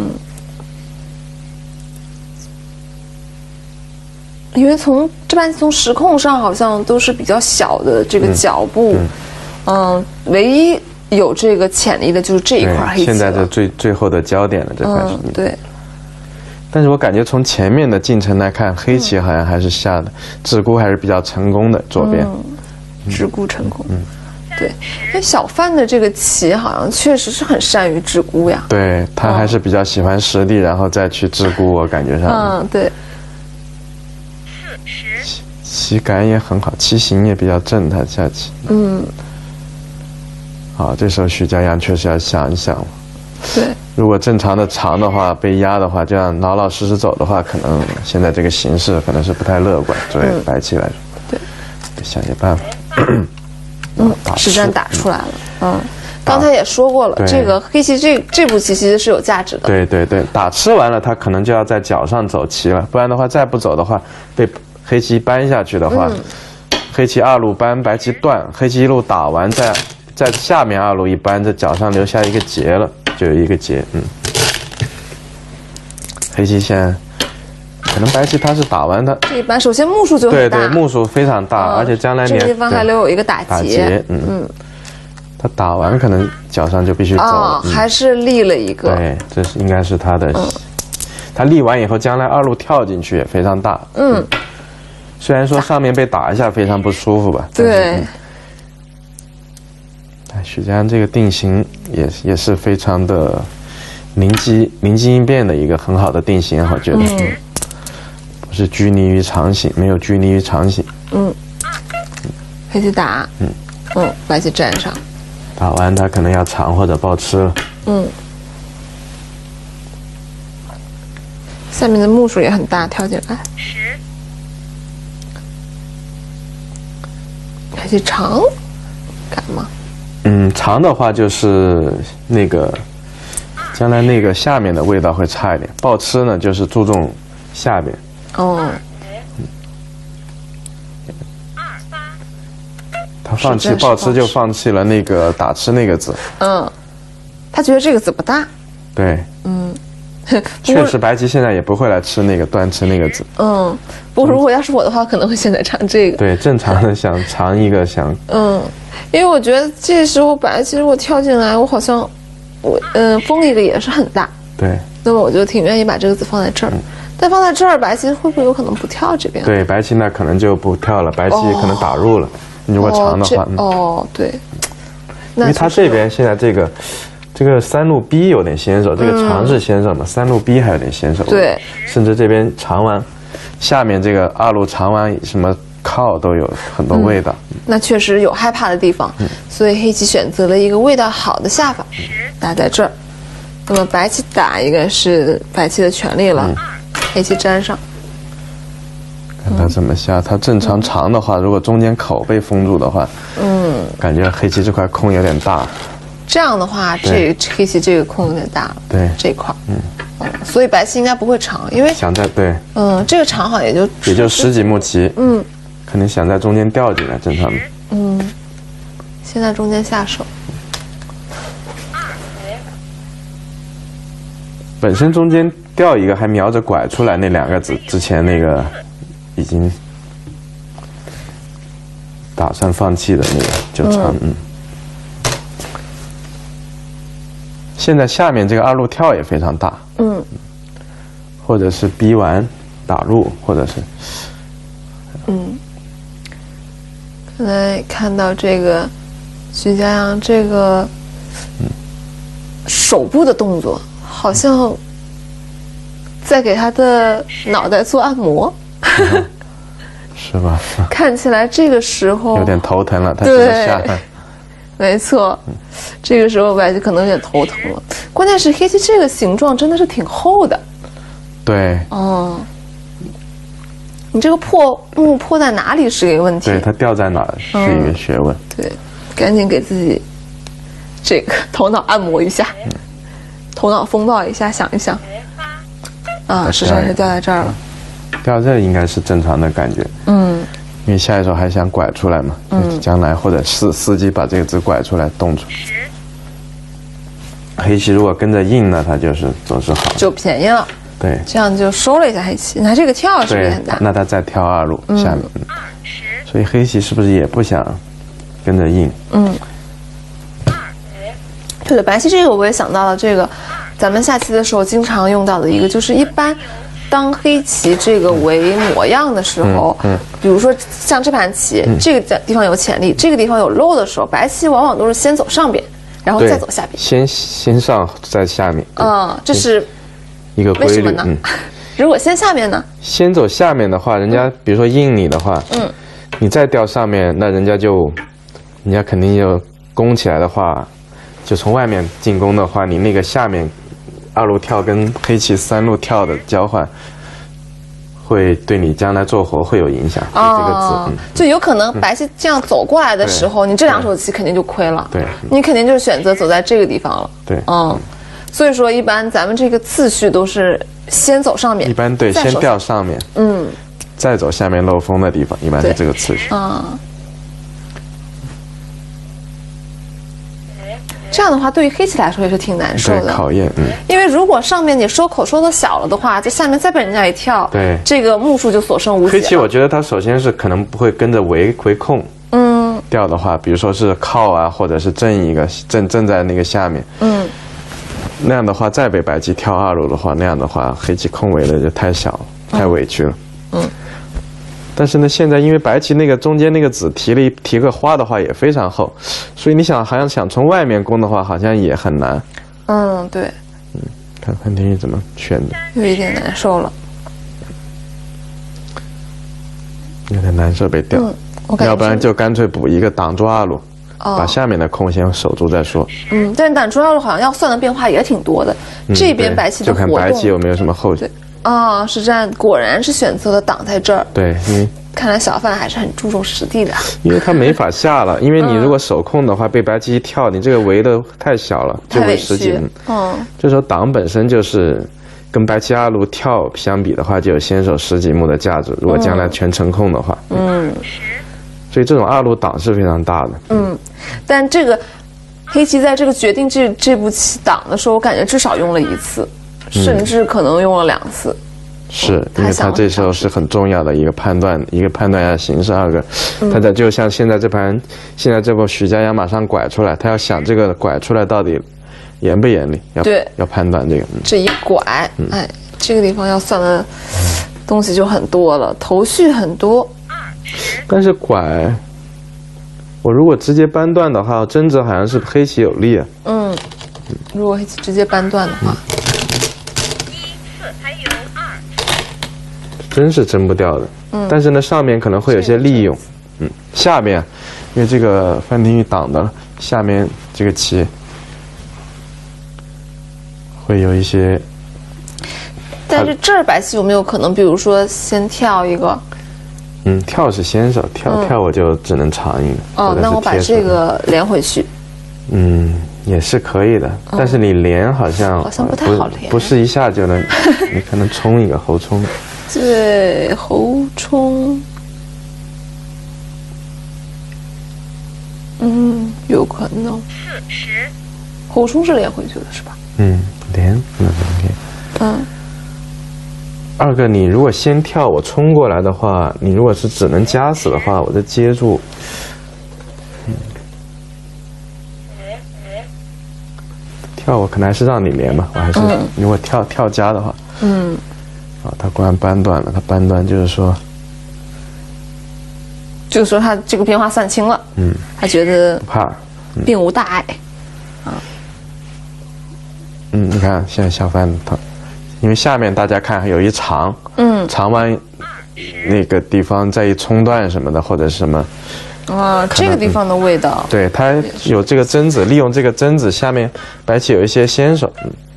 因为这半从时控上好像都是比较小的这个脚步，唯一有这个潜力的就是这一块黑棋。 现在的最后的焦点了这块是。 对。 但是我感觉从前面的进程来看，黑棋好像还是下的雉孤还是比较成功的，左边。 雉孤成功。对，因为小范的这个棋好像确实是很善于雉孤呀。 对，他还是比较喜欢实地，然后再去雉孤，我感觉上。 对。 棋感也很好，棋形也比较正，他下棋。 好，这时候徐家阳确实要想一想了。 对， 如果正常的长的话，被压的话，这样老老实实走的话，可能现在这个形势可能是不太乐观，作为白棋来说。 对， 得想些办法。 实战打出来了。刚才也说过了，这个黑棋这步棋其实是有价值的。 对，打吃完了，他可能就要在角上走棋了，不然的话再不走的话，被黑棋扳下去的话，黑棋2路扳，白棋断，黑棋1路打完在下面2路一扳，在角上留下一个结了，就有一个结。黑棋现在可能白棋他是打完它这一般，首先目数就很大， 对，目数非常大，而且将来这个地方还留有一个打结。 他打完可能脚上就必须走， 还是立了一个。 对，这是应该是他的。他立完以后，将来2路跳进去也非常大。虽然说上面被打一下非常不舒服吧。 对。 许家阳这个定型也是非常的灵机应变的一个很好的定型，我觉得。不是拘泥于常形，没有拘泥于常形。 黑棋打。白棋粘上。 打完他可能要长或者爆吃了。 下面的目数也很大，跳进来。黑棋长，敢吗？ 长的话就是那个将来那个下面的味道会差一点。爆吃呢，就是注重下边。他放弃爆吃就放弃了那个打吃那个字。 他觉得这个字不大。 对。确实，白棋现在也不会来吃那个断吃那个字。 不过如果要是我的话，可能会现在尝这个。 对，正常的想尝一个想。 因为我觉得这时候白棋如果跳进来，我好像封一个也是很大。 对。 那么我就挺愿意把这个字放在这儿。但放在这儿，白棋会不会有可能不跳这边？ 对，白棋那可能就不跳了，白棋可能打入了。如果长的话， 对， 因为他这边现在这个3路逼有点先手，这个长是先手嘛，3路逼还有点先手。 对， 甚至这边长完，下面这个2路长完什么靠都有很多味道。 那确实有害怕的地方，所以黑棋选择了一个味道好的下法，打在这儿。那么白棋打一个是白棋的权利了，黑棋粘上。 看他怎么下，他正常长的话，如果中间口被封住的话，感觉黑棋这块空有点大。 这样的话，这黑棋这个空有点大了。 对， 这块，所以白棋应该不会长，因为想在对， 这个长好像也就 10几目棋，可能想在中间掉进来，正常的。 先在中间下手。 本身中间掉一个，还瞄着拐出来那2个字，之前那个已经打算放弃的那个就长。现在下面这个2路跳也非常大。或者是逼完打入，或者是。 刚才看到这个徐家阳这个手部的动作，好像在给他的脑袋做按摩。 是吧？ 看起来这个时候有点头疼了，他是下汗。 没错，这个时候白棋可能有点头疼了。关键是黑棋这个形状真的是挺厚的。 对。 你这个目破在哪里是一个问题。 对，它掉在哪是一个学问。 对，赶紧给自己这个头脑按摩一下，头脑风暴一下，想一想。实际上是掉在这儿了。 掉这应该是正常的感觉。因为下一手还想拐出来嘛，将来或者伺机把这个字拐出来动出来。黑棋如果跟着应呢，它就是总是好， 就便宜了。 对， 这样就收了一下黑棋。那这个跳是不是很大？ 那他再跳2路下面，所以黑棋是不是也不想跟着应？ 对的，白棋这个我也想到了，这个咱们下棋的时候经常用到的一个，就是一般。当黑棋这个为模样的时候，比如说像这盘棋，这个地方有潜力，这个地方有漏的时候，白棋往往都是先走上边，然后再走下边。 先上再下面。 这是一个规律。为什么呢？ 如果先下面呢？ 先走下面的话，人家比如说应你的话，你再掉上面，那人家肯定就攻起来的话，就从外面进攻的话，你那个下面2路跳跟黑棋3路跳的交换，会对你将来做活会有影响。这个子， 就有可能白棋这样走过来的时候，你这2手棋肯定就亏了。 对， 你肯定就是选择走在这个地方了。 对， 所以说一般咱们这个次序都是先走上面， 一般对，先掉上面，再走下面漏风的地方，一般是这个次序。 这样的话，对于黑棋来说也是挺难受的， 对，考验。 因为如果上面你收口收的小了的话，这下面再被人家一跳， 对， 这个目数就所剩无几了。 黑棋我觉得它首先是可能不会跟着围控，掉的话，比如说是靠啊，或者是正一个正在那个下面，那样的话再被白棋跳2路的话，那样的话黑棋空围的就太小，太委屈了。但是呢，现在因为白棋那个中间那个子提个花的话也非常厚，所以你好像想从外面攻的话，好像也很难。 对。 看范廷玉怎么选的， 有一点难受了， 有点难受被掉。要不然就干脆补一个挡住2路，把下面的空先守住再说。 但是挡住2路好像要算的变化也挺多的。这边白棋的活动， 就看白棋有没有什么后劲。 是这样，果然是选择了挡在这儿。 对，因为看来小范还是很注重实地的。 因为他没法下了，因为你如果手控的话，被白棋一跳，你这个围的太小了，就会10几目。这时候挡本身就是跟白棋2路跳相比的话，就有先手10几目的价值。如果将来全成控的话，所以这种2路挡是非常大的。 但这个黑棋在这个决定这步棋挡的时候，我感觉至少用了1次。甚至可能用了2次， 是因为他这时候是很重要的一个判断，要形势，2个，他在就像现在这盘，现在这步许家阳马上拐出来，他要想这个拐出来到底严不严厉，要判断这个。 这一拐，这个地方要算的东西就很多了，头绪很多。 但是拐，我如果直接扳断的话，争执好像是黑棋有利啊。 如果黑棋直接扳断的话。 真是争不掉的，但是呢，上面可能会有些利用，下面，因为这个范廷玉挡的下面这个棋会有一些， 但是这儿白棋有没有可能，比如说先跳一个？ 跳是先手，跳我就只能长一个。 那我把这个连回去。 也是可以的，但是你连好像不太好连， 不是一下就能，你可能冲一个后冲。 对，后冲，有可能。后冲是连回去的是吧？ 连，2个，你如果先跳，我冲过来的话，你如果是只能夹死的话，我再接住。跳我可能还是让你连吧，我还是如果跳夹的话，他果然扳断了，他扳断就是说他这个变化算清了，他觉得不怕， 并无大碍， 你看现在小范他，因为下面大家看有一长，长完那个地方再一冲断什么的或者什么。 这个地方的味道， 对，它有这个针子，利用这个针子，下面白棋有一些先手，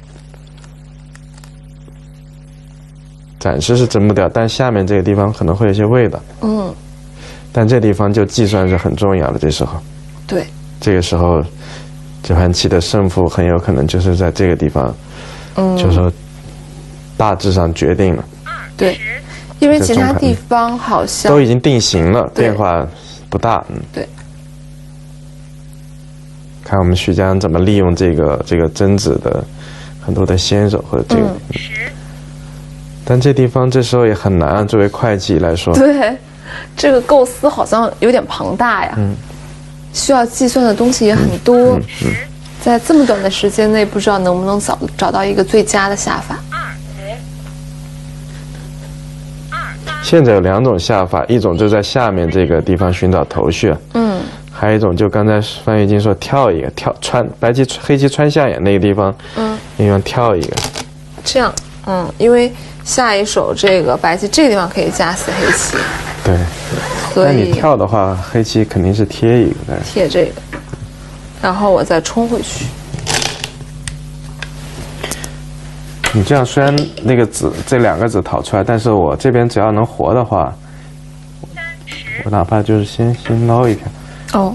暂时是争不掉，但下面这个地方可能会有些味道，但这地方就计算是很重要的，这时候， 对， 这个时候，这盘棋的胜负很有可能就是在这个地方，就是说大致上决定了， 对，因为其他地方好像都已经定型了，变化不大， 对。 看我们徐家怎么利用这个针子的很多的先手或者这个，但这地方这时候也很难，作为会计来说。 对，这个构思好像有点庞大呀，需要计算的东西也很多，在这么短的时间内，不知道能不能找到一个最佳的下法。 现在有2种下法，一种就在下面这个地方寻找头绪，还有一种就刚才范玉晶说跳一个穿白棋黑棋穿下眼那个地方，那地方跳一个， 这样，因为下一手这个白棋这个地方可以夹死黑棋， 对， 所以那你跳的话，黑棋肯定是贴一个， 贴这个， 然后我再冲回去。 你这样虽然那个子这2个子逃出来，但是我这边只要能活的话，我哪怕就是先捞一票。 哦。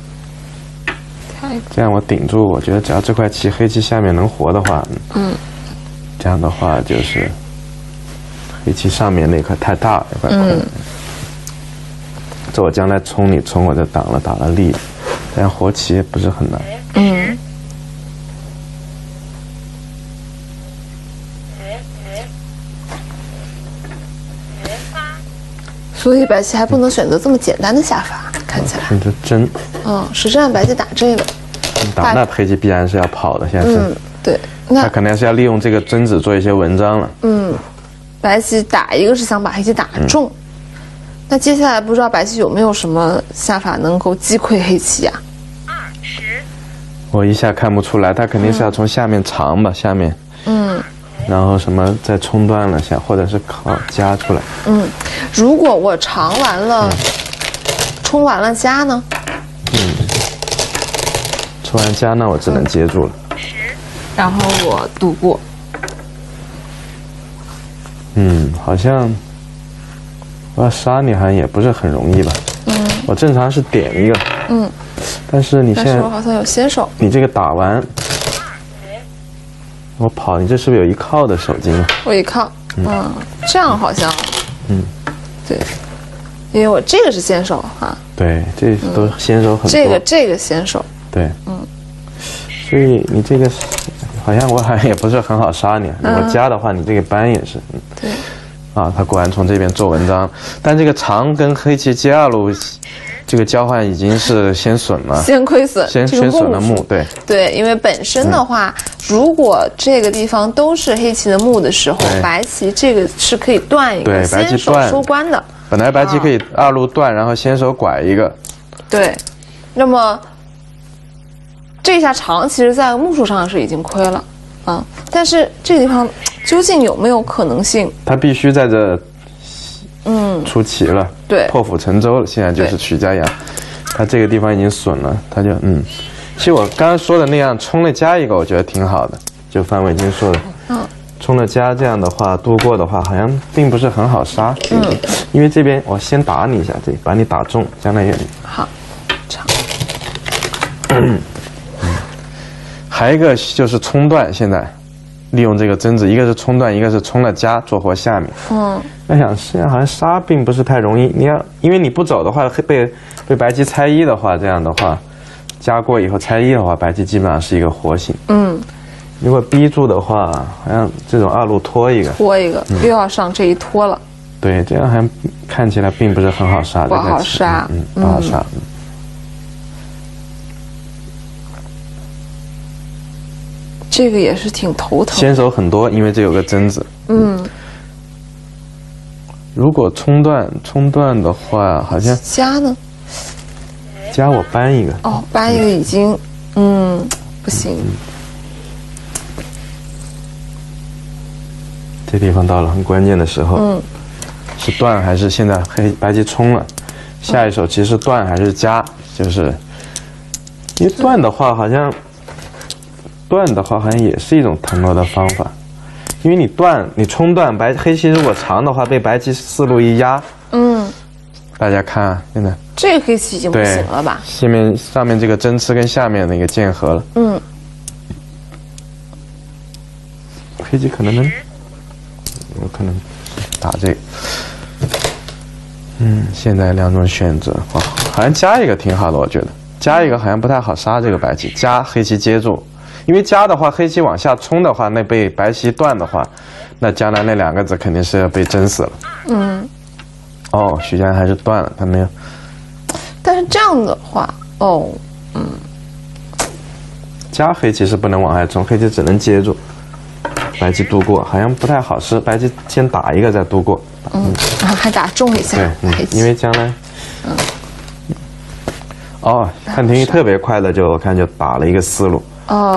这样我顶住，我觉得只要这块棋黑棋下面能活的话，这样的话就是黑棋上面那块太大那块空。这我将来冲你冲我就打了力，这样活棋也不是很难。 所以白棋还不能选择这么简单的下法，看起来。 选择真。 实战白棋打这个。 打那黑棋必然是要跑的，现在是。 对。那他可能是要利用这个贞子做一些文章了。 白棋打一个是想把黑棋打中，那接下来不知道白棋有没有什么下法能够击溃黑棋呀？ 我一下看不出来，他肯定是要从下面长吧，下面。然后什么再冲断了下，或者是靠加出来。 如果我长完了，冲完了加呢？ 冲完加那我只能接住了。 然后我度过。 好像我要杀你好像也不是很容易吧。我正常是点一个。但是你现在我好像有先手。 你这个打完。我跑，你这是不是有一靠的手筋啊？ 我一靠，这样好像，对，因为我这个是先手哈。 对，这都先手很多。 这个先手。 对，所以你这个好像也不是很好杀你。如果加的话，你这个扳也是。 对。 他果然从这边做文章，但这个长跟黑棋接2路。这个交换已经是先损了， 先亏损， 先损了目， 对，因为本身的话，如果这个地方都是黑棋的目的时候，白棋这个是可以断一个先手收官的。 本来白棋可以2路断，然后先手拐一个。 对，那么这下长其实在目数上是已经亏了但是这个地方究竟有没有可能性？ 他必须在这。出棋了， 对， 破釜沉舟了。现在就是许家阳，他这个地方已经损了，他就其实我刚刚说的那样冲了加一个，我觉得挺好的。就范伟京说的，冲了加这样的话，度过的话好像并不是很好杀。因为这边我先打你一下，把你打中，将来也好长。 还有一个就是冲断，现在。利用这个贞子，一个是冲断，一个是冲了加做活下面。我想现在好像杀并不是太容易。因为你不走的话，被白棋猜一的话，这样的话，加过以后猜一的话，白棋基本上是一个活形。如果逼住的话，好像这种2路拖一个， 又要上这一拖了。 对，这样还看起来并不是很好杀。 不好杀， 不好杀。 这个也是挺头疼。 先手很多，因为这有个贞子。如果冲断的话，好像加呢？ 加我扳一个。 扳一个已经，不行。 这地方到了很关键的时候。是断还是现在白棋冲了？下一手其实是断还是加？就是因为断的话好像也是一种腾挪的方法，因为你冲断黑棋如果长的话，被白棋4路一压，大家看啊，现在这个黑棋已经不行了吧？ 上面这个针刺跟下面那个剑合了，黑棋可能有可能打这个，现在2种选择，好像加一个挺好的，我觉得加一个好像不太好杀这个白棋，加黑棋接住。因为加的话，黑棋往下冲的话，那被白棋断的话，那将来那2个子肯定是要被争死了。许家还是断了，他没有。 但是这样的话， 加黑棋是不能往下冲，黑棋只能接住，白棋度过，好像不太好使。白棋先打一个再度过。 然后还打中一下。 对，因为将来。汉廷玉特别快的我看就打了一个4路。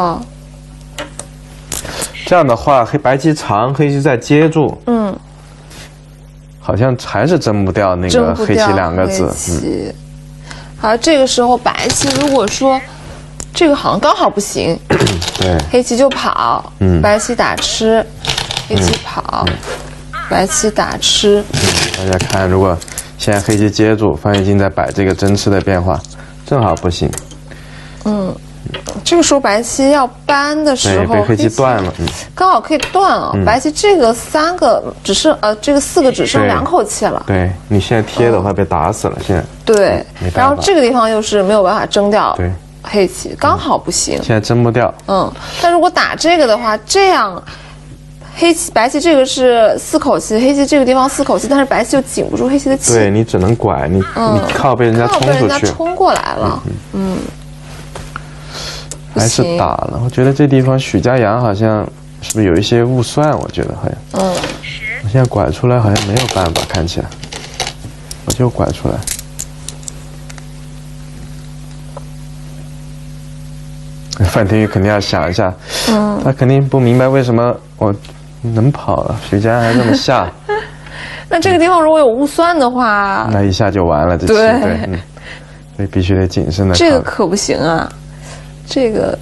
这样的话，白棋长，黑棋再接住，好像还是争不掉那个黑棋2个子。 好，这个时候白棋如果说这个好像刚好不行。 对， 黑棋就跑，白棋打吃，黑棋跑，白棋打吃。 大家看，如果现在黑棋接住，方玉晶在摆这个争吃的变化，正好不行。 这个时候白棋要搬的时候， 被黑棋断了， 刚好可以断了。白棋这个3个只剩这个4个只剩2口气了。 对你现在贴的话被打死了，现在。 对，然后这个地方又是没有办法争掉。 对。 黑棋刚好不行， 现在争不掉。 但如果打这个的话，这样白棋这个是4口气，黑棋这个地方4口气，但是白棋就紧不住黑棋的气。 对你只能拐，你靠被人家冲出去， 靠被人家冲过来了。 还是打了。我觉得这地方许家阳好像是不是有一些误算？我觉得好像。我现在拐出来好像没有办法，看起来。我就拐出来。范廷宇肯定要想一下，他肯定不明白为什么我能跑了，许家还这么下。 那这个地方如果有误算的话， 那一下就完了，这棋对，所以必须得谨慎的。 这个可不行啊，这个，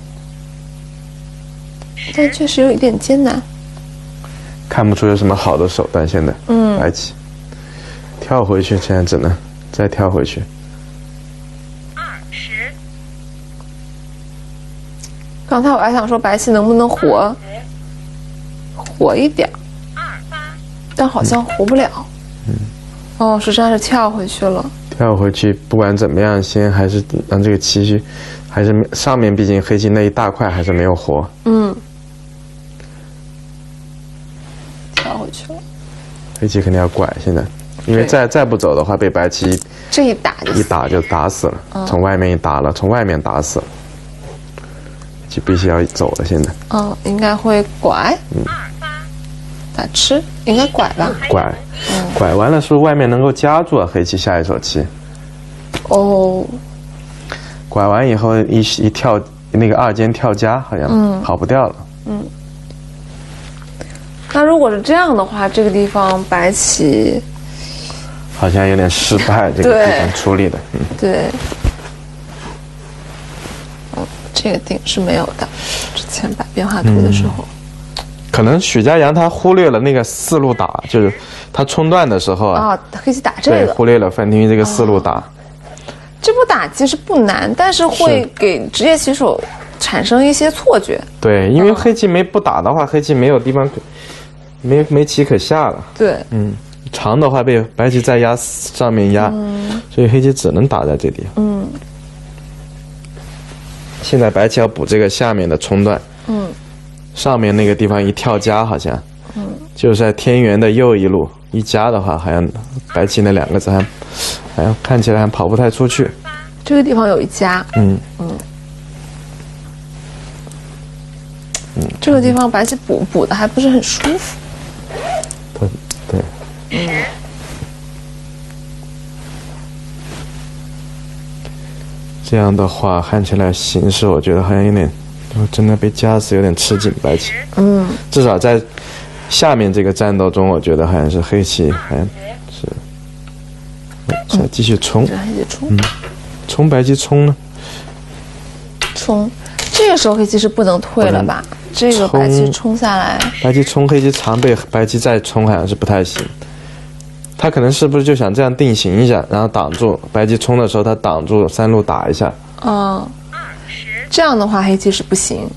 但确实有一点艰难。 看不出有什么好的手段，现在，白棋跳回去，现在只能再跳回去。 刚才我还想说白棋能不能活一点，但好像活不了。实战是跳回去了。 跳回去，不管怎么样，先还是让这个棋还是上面，毕竟黑棋那一大块还是没有活。 跳回去了。 黑棋肯定要拐，现在，因为再不走的话，被白棋这一打就打死了。从外面一打了，从外面打死了。就必须要走了，现在。 应该会拐。打吃，应该拐吧？ 拐，拐完了是不是外面能够夹住黑棋下一手棋？拐完以后一跳，那个2间跳夹好像跑不掉了。 那如果是这样的话，这个地方白棋好像有点失败，这个地方处理的。 对。这个定是没有的，之前摆变化图的时候， 可能许家阳他忽略了那个4路打，就是他冲断的时候黑棋打这个， 忽略了范廷玉这个4路打。 这步打其实不难，但是会给职业棋手产生一些错觉。 对，因为黑棋不打的话，黑棋没有地方没棋可下了。 对， 长的话被白棋再压上面压，所以黑棋只能打在这里。现在白棋要补这个下面的冲断，上面那个地方一跳夹好像，就是在天元的右一路一夹的话，好像白棋那2个字好像看起来还跑不太出去。 这个地方有一夹，这个地方白棋补的还不是很舒服。 对。这样的话看起来形势，我觉得好像有点，真的被夹死，有点吃紧白棋。至少在下面这个战斗中，我觉得好像是黑棋还是再继续冲。冲白棋冲呢？冲， 这个时候黑棋是不能退了吧？这个白棋冲下来， 白棋冲黑棋长被白棋再冲，好像是不太行。他可能是不是就想这样定型一下，然后挡住白棋冲的时候，他挡住3路打一下。 这样的话黑棋是不行。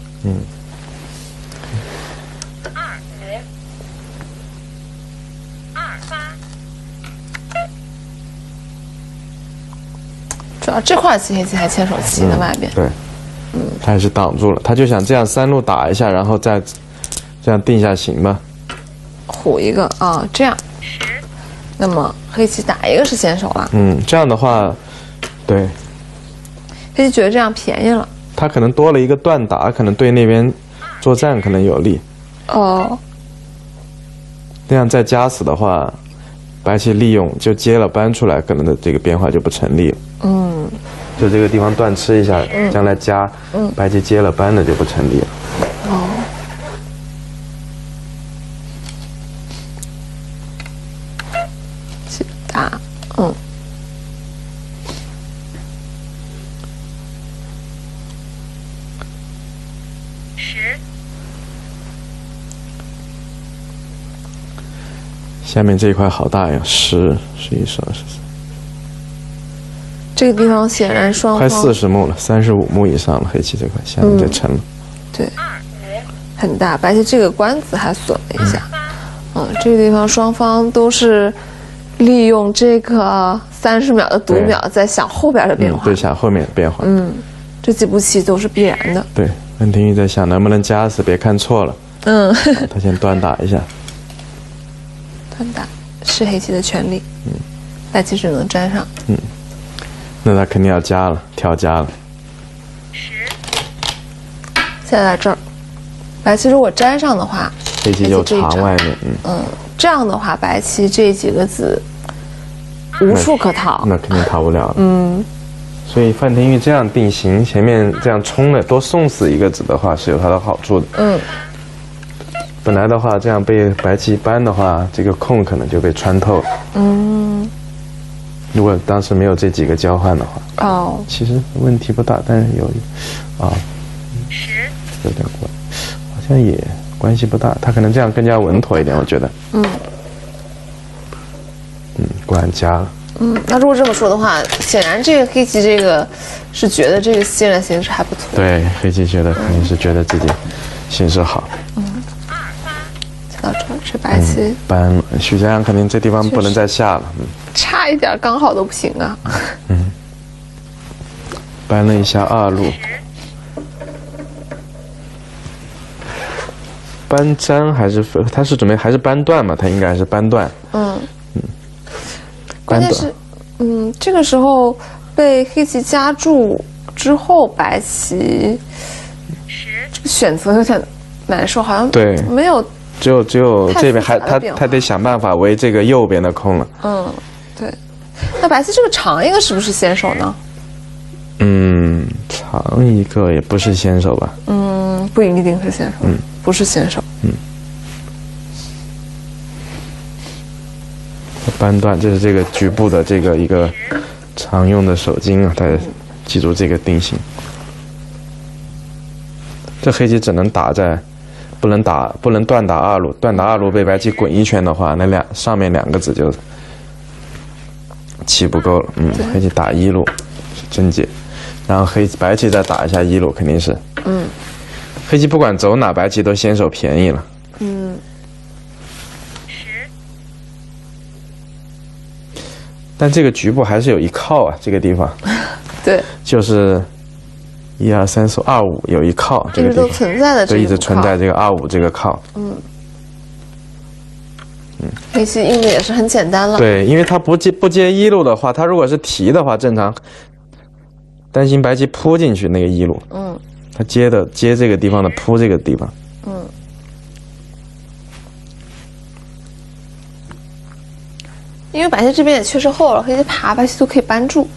主要这块棋黑棋还欠手棋的外边。 对，他还是挡住了，他就想这样3路打一下，然后再这样定下形吧。 虎一个这样。那么黑棋打一个是先手了。 这样的话，对， 黑棋觉得这样便宜了。 他可能多了一个断打，可能对那边作战可能有利。那样再夹死的话，白棋利用就接了搬出来，可能的这个变化就不成立了。就这个地方断吃一下，将来夹，白棋接了搬的就不成立了。 打， 下面这一块好大呀，11、12、13。 这个地方显然双快方 40目了，35目以上了，黑棋这块下面就沉了。 对，很大。白棋这个官子还损了一下。这个地方双方都是利用这个30秒的读秒，在想后边的变化。 对，想后面的变化。 这几步棋都是必然的。 对，温庭筠在想能不能夹死，别看错了。他先端打一下。 端打是黑棋的权利。白棋只能粘上。 那他肯定要夹了，跳夹了。 现在在这儿，白棋如果粘上的话， 黑棋就长外面。 这样的话，白棋这几个子无处可逃。 那肯定逃不了了。所以范廷玉这样定型，前面这样冲的，多送死一个子的话，是有它的好处的。本来的话，这样被白棋扳的话，这个空可能就被穿透了。如果当时没有这几个交换的话，其实问题不大，但是有点关，好像也关系不大。他可能这样更加稳妥一点，我觉得。果然夹了。 那如果这么说的话，显然这个黑棋这个是觉得这个现在形势还不错。 对，黑棋觉得肯定是觉得自己形势好。 到这儿是白棋扳了，许家阳肯定这地方不能再下了。 差一点刚好都不行啊。 扳了一下2路。扳粘还是他是准备还是扳断嘛？他应该还是扳断。 关键是，这个时候被黑棋夹住之后，白棋这个选择有点难受，好像对没有。 只有这边还他得想办法围这个右边的空了。 对。那白棋这个长一个是不是先手呢？ 长一个也不是先手吧？ 不一定是先手。不是先手。 扳断，这是这个局部的这个一个常用的手筋啊，大家记住这个定型。这黑棋只能打在，不能断打2路，断打2路被白棋滚一圈的话，那上面2个子就棋不够了。黑棋打1路是真解，然后白棋再打一下1路，肯定是。黑棋不管走哪，白棋都先手便宜了。但这个局部还是有一靠啊，这个地方。 对。 就是1、2、3、4、2、5有一靠，这个地方一直都存在的这个靠， 一直存在这个2、5这个靠。 黑棋应的也是很简单了。 对，因为他不接1路的话，他如果是提的话，正常担心白棋扑进去那个1路。他接这个地方的扑这个地方。 因为白棋这边也确实厚了，黑棋爬，白棋都可以扳住。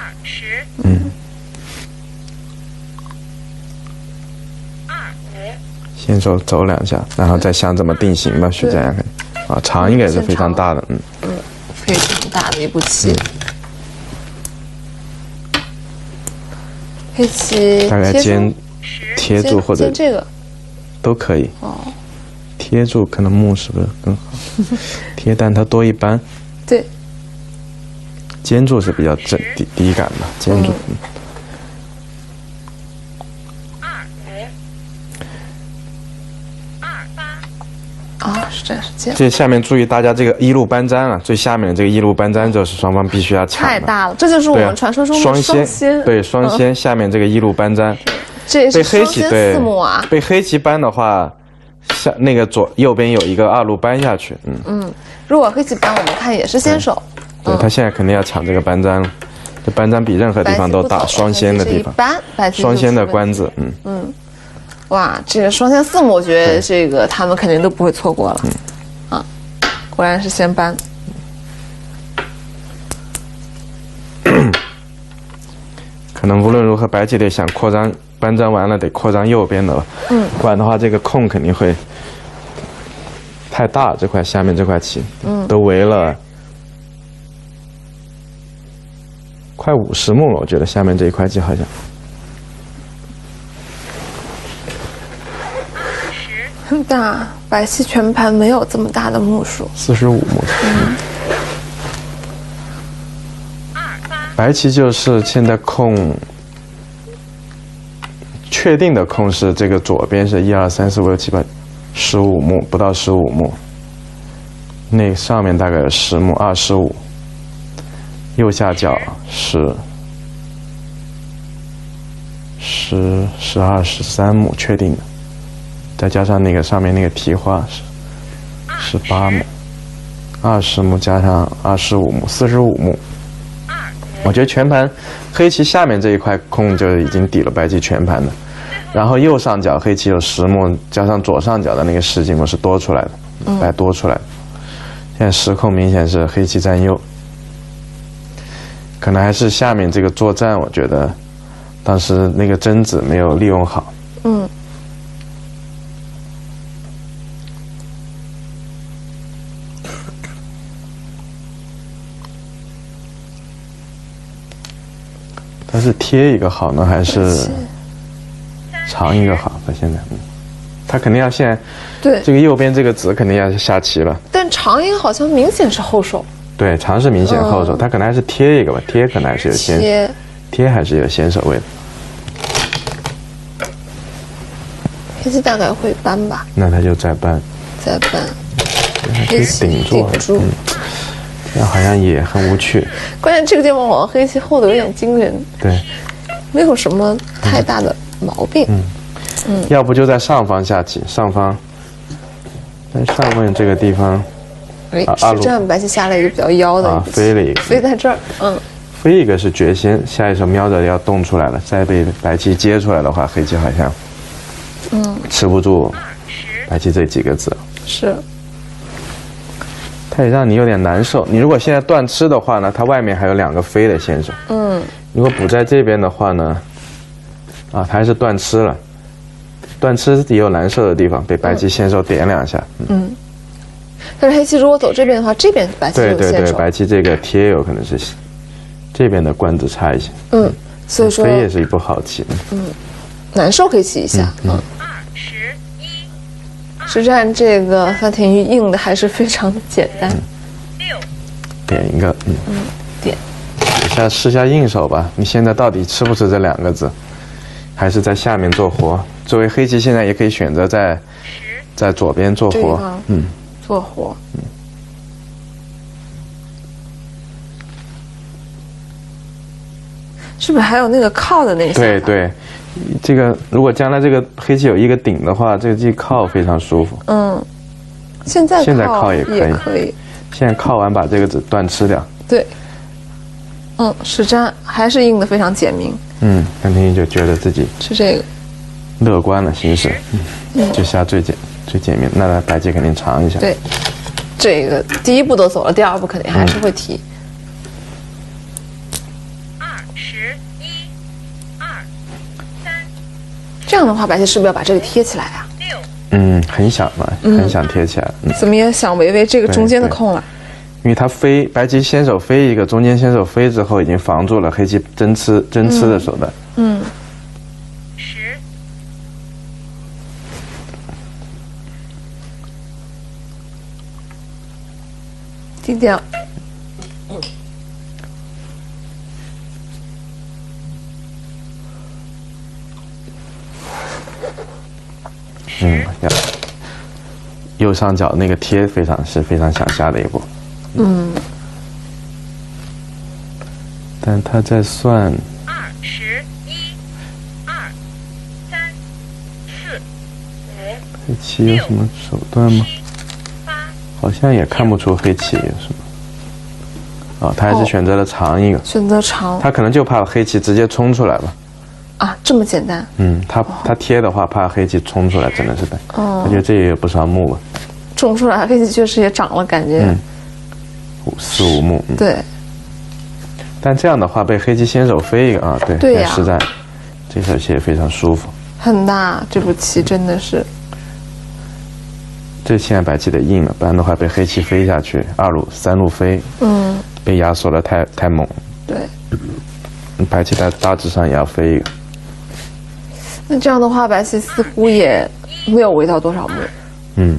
先手走2下，然后再想怎么定型吧。许家阳长一个也是非常大的。 非常大的一步棋。黑棋大概贴住或者这个都可以。贴住可能目是不是更好？贴，但它多一扳。 对。 尖住是比较低感吧，尖住。 是这样，是尖。 这下面注意大家这个1路扳粘啊，最下面的这个1路扳粘就是双方必须要抢的。 太大了，这就是我们传说中的双先。 对，双先下面这个1路扳粘。 这也是双先4目啊。 被黑棋扳的话，那个右边有一个2路扳下去。 如果黑棋扳，我们看也是先手。 对，他现在肯定要抢这个扳粘了。这扳粘比任何地方都大，双先的地方。双先的官子。 哇，这个双先4目，我觉得这个他们肯定都不会错过了。果然是先扳。 可能无论如何，白棋得想扩张，扳粘完了得扩张右边的了。不然的话，这个空肯定会太大。这块下面这块棋，都围了快50目了，我觉得下面这一块棋好像。 很大，白棋全盘没有这么大的目数 ，45目。白棋就是现在空，确定的空是这个左边是1、2、3、4、5、6、7、8、15目，不到15目。那上面大概有10目，25。右下角是12、13目，确定的。再加上那个上面那个提画是18目，20目加上25目，45目。我觉得全盘黑棋下面这一块空就已经抵了白棋全盘的，然后右上角黑棋有10目，加上左上角的那个10几目是多出来的，白多出来的。现在实空明显是黑棋占优，可能还是下面这个作战，我觉得当时那个贞子没有利用好。它是贴一个好呢，还是长一个好？它现在，它肯定要现在， 对这个右边这个子肯定要下棋了。 但长一个好像明显是后手。 对，长是明显后手，它可能还是贴一个吧，贴可能还是有先，贴还是有先手位的。 黑棋大概会搬吧？ 那他就再搬， 再搬， 还可以顶住。这样好像也很无趣。 关键这个地方往黑棋后的有点惊人。 对， 没有什么太大的毛病。 要不就在上方下棋，上方，在上面这个地方。 实战白棋下了一个比较妖的飞了一个， 飞在这儿， 飞一个是绝先，下一手瞄着要动出来了，再被白棋接出来的话，黑棋好像，吃不住白棋这几个子。 是。 它也让你有点难受。你如果现在断吃的话呢，它外面还有2个飞的先手。如果补在这边的话呢，它还是断吃了。断吃也有难受的地方，被白棋先手点2下。 但是黑棋如果走这边的话，这边白棋有先手。 对，白棋这个贴有可能是这边的官子差一些。 所以说飞也是一步好棋。 难受黑棋一下。实战这个范田玉应的还是非常的简单。 点一个， 点。 试下应手吧。你现在到底吃不吃这2个子，还是在下面做活？作为黑棋，现在也可以选择在左边做活。 做活。是不是还有那个靠的那个？ 对，这个如果将来这个黑棋有一个顶的话，这个棋靠非常舒服。 现在靠也可以。现在靠完把这个子断吃掉。对。 实战还是应的非常简明。 范田玉就觉得自己是这个乐观了形势，就下最简明，那白棋肯定长一下。 对，这个第一步都走了，第2步肯定还是会提。这样的话，白棋是不是要把这个贴起来啊？ 很想嘛，很想贴起来。 怎么也想围这个中间的空了。 因为他飞，白棋先手飞一个，中间先手飞之后已经防住了黑棋针吃的手段。 低调。 右上角那个贴非常想下的一步。但他在算。黑棋有什么手段吗？好像也看不出黑棋有什么。他还是选择了长一个。 选择长。 他可能就怕黑棋直接冲出来吧。 这么简单？ 他贴的话，怕黑棋冲出来，真的是的。我觉得这也有不少目吧。 冲出来，黑棋确实也长了，感觉。 4、5目。 对。 但这样的话，被黑棋先手飞一个对呀，实战，这手棋也非常舒服。 很大，这步棋真的是。 这现在白棋得硬了，不然的话被黑棋飞下去，2路、3路飞。被压缩的太猛。 对。 白棋在大致上也要飞一个。 那这样的话，白棋似乎也没有围到多少目。 嗯，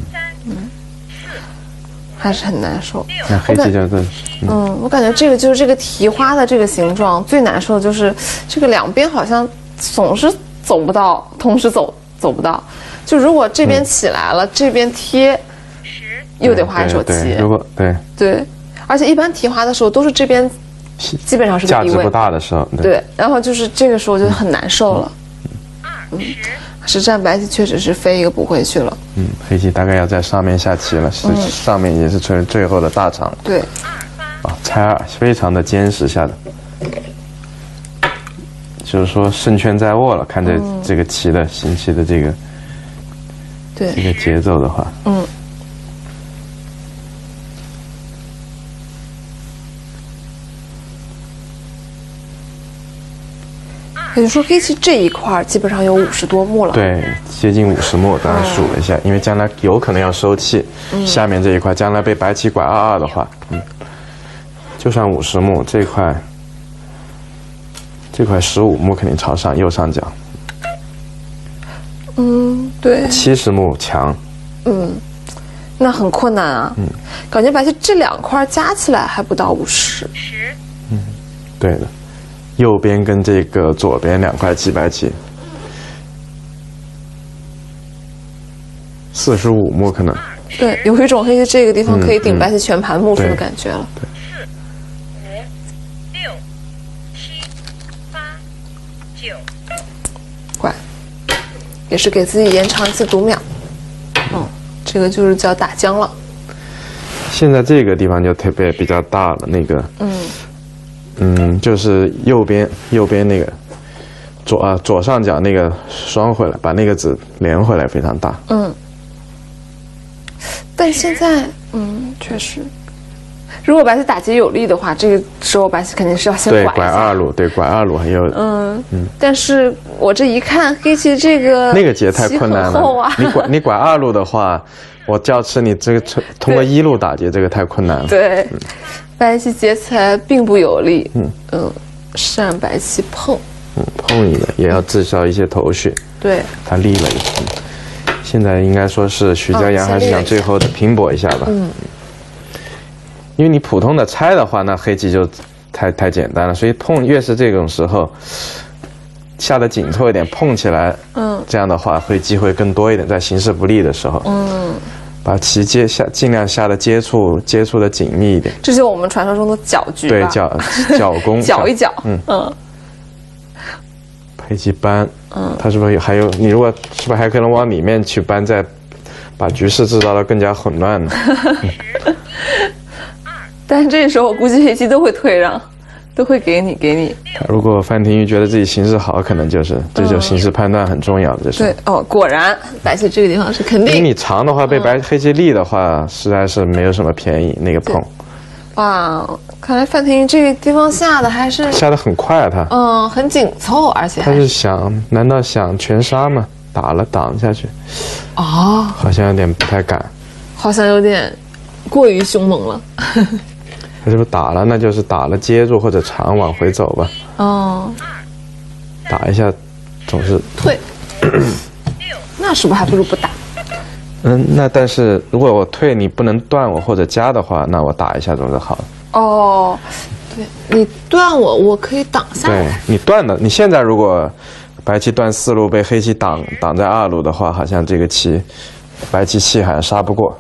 还是很难受。 那黑棋就是我感觉这个就是这个提花的这个形状最难受的就是这个两边好像总是走不到，同时走不到。就如果这边起来了，这边贴，又得花一手棋。 如果对， 而且一般提花的时候都是这边基本上是个低位， 价值不大的时候。 对，然后就是这个时候就很难受了。实战白棋确实是飞一个补回去了。 黑棋大概要在上面下棋了，上面也是成为最后的大场。 对。 拆2，非常的坚实下的，就是说胜券在握了。看这个棋的行棋的这个节奏的话， 也就是说黑棋这一块基本上有50多目了。 对，接近50目，当然数了一下，因为将来有可能要收气，下面这一块将来被白棋拐22的话，就算50目，这块15目肯定朝上右上角。 对。 70目强。 那很困难啊。感觉白棋这2块加起来还不到50。 对的。右边跟这个左边2块棋白棋，45目可能。 对，有一种黑棋这个地方可以顶白棋全盘目数的感觉了。 对。 4、5、6、7、8、9。 乖，也是给自己延长一次读秒。这个就是叫打僵了。 现在这个地方就特别比较大了，那个。就是右边那个左上角那个双回来，把那个子连回来非常大。 但现在确实，如果白棋打劫有利的话，这个时候白棋肯定是要先拐 2路，拐2路还有但是我这一看黑棋这个那个劫太困难了，你拐2路的话，我就要吃你这个通过1路打劫，这个太困难了。 对。白棋劫起来并不有利，是让白棋碰， 碰一个也要制造一些头绪， 对， 他立了一次。现在应该说是许家阳还是想最后的拼搏一下吧，因为你普通的拆的话，那黑棋就太简单了，所以碰越是这种时候下的紧凑一点，碰起来，这样的话会机会更多一点，在形势不利的时候，把棋尽量下的接触的紧密一点。 这就是我们传说中的搅局吧。 对，搅攻， 搅一搅。 黑棋搬，它是不是还有？你如果是不是还可能往里面去搬，再把局势制造得更加混乱呢？ 但是这时候我估计黑棋都会退让，都会给你。 如果范廷玉觉得自己形势好，可能就是这就形势判断很重要的，这是。 对果然白棋这个地方是肯定。 因为你长的话被黑棋立的话，实在是没有什么便宜那个碰。 哇，看来范廷玉这个地方下的还是下的很快啊，他。 很紧凑，而且他是难道想全杀吗？打了挡下去。好像有点不太敢。 好像有点过于凶猛了。 他是不是打了？那就是打了接住或者长往回走吧。打一下，总是退。那是不是还不如不打？ 那但是如果我退你不能断我或者加的话，那我打一下总是好。 对，你断我可以挡下来。 对，你断了，你现在如果白棋断4路被黑棋挡在2路的话，好像这个棋白棋气好像杀不过。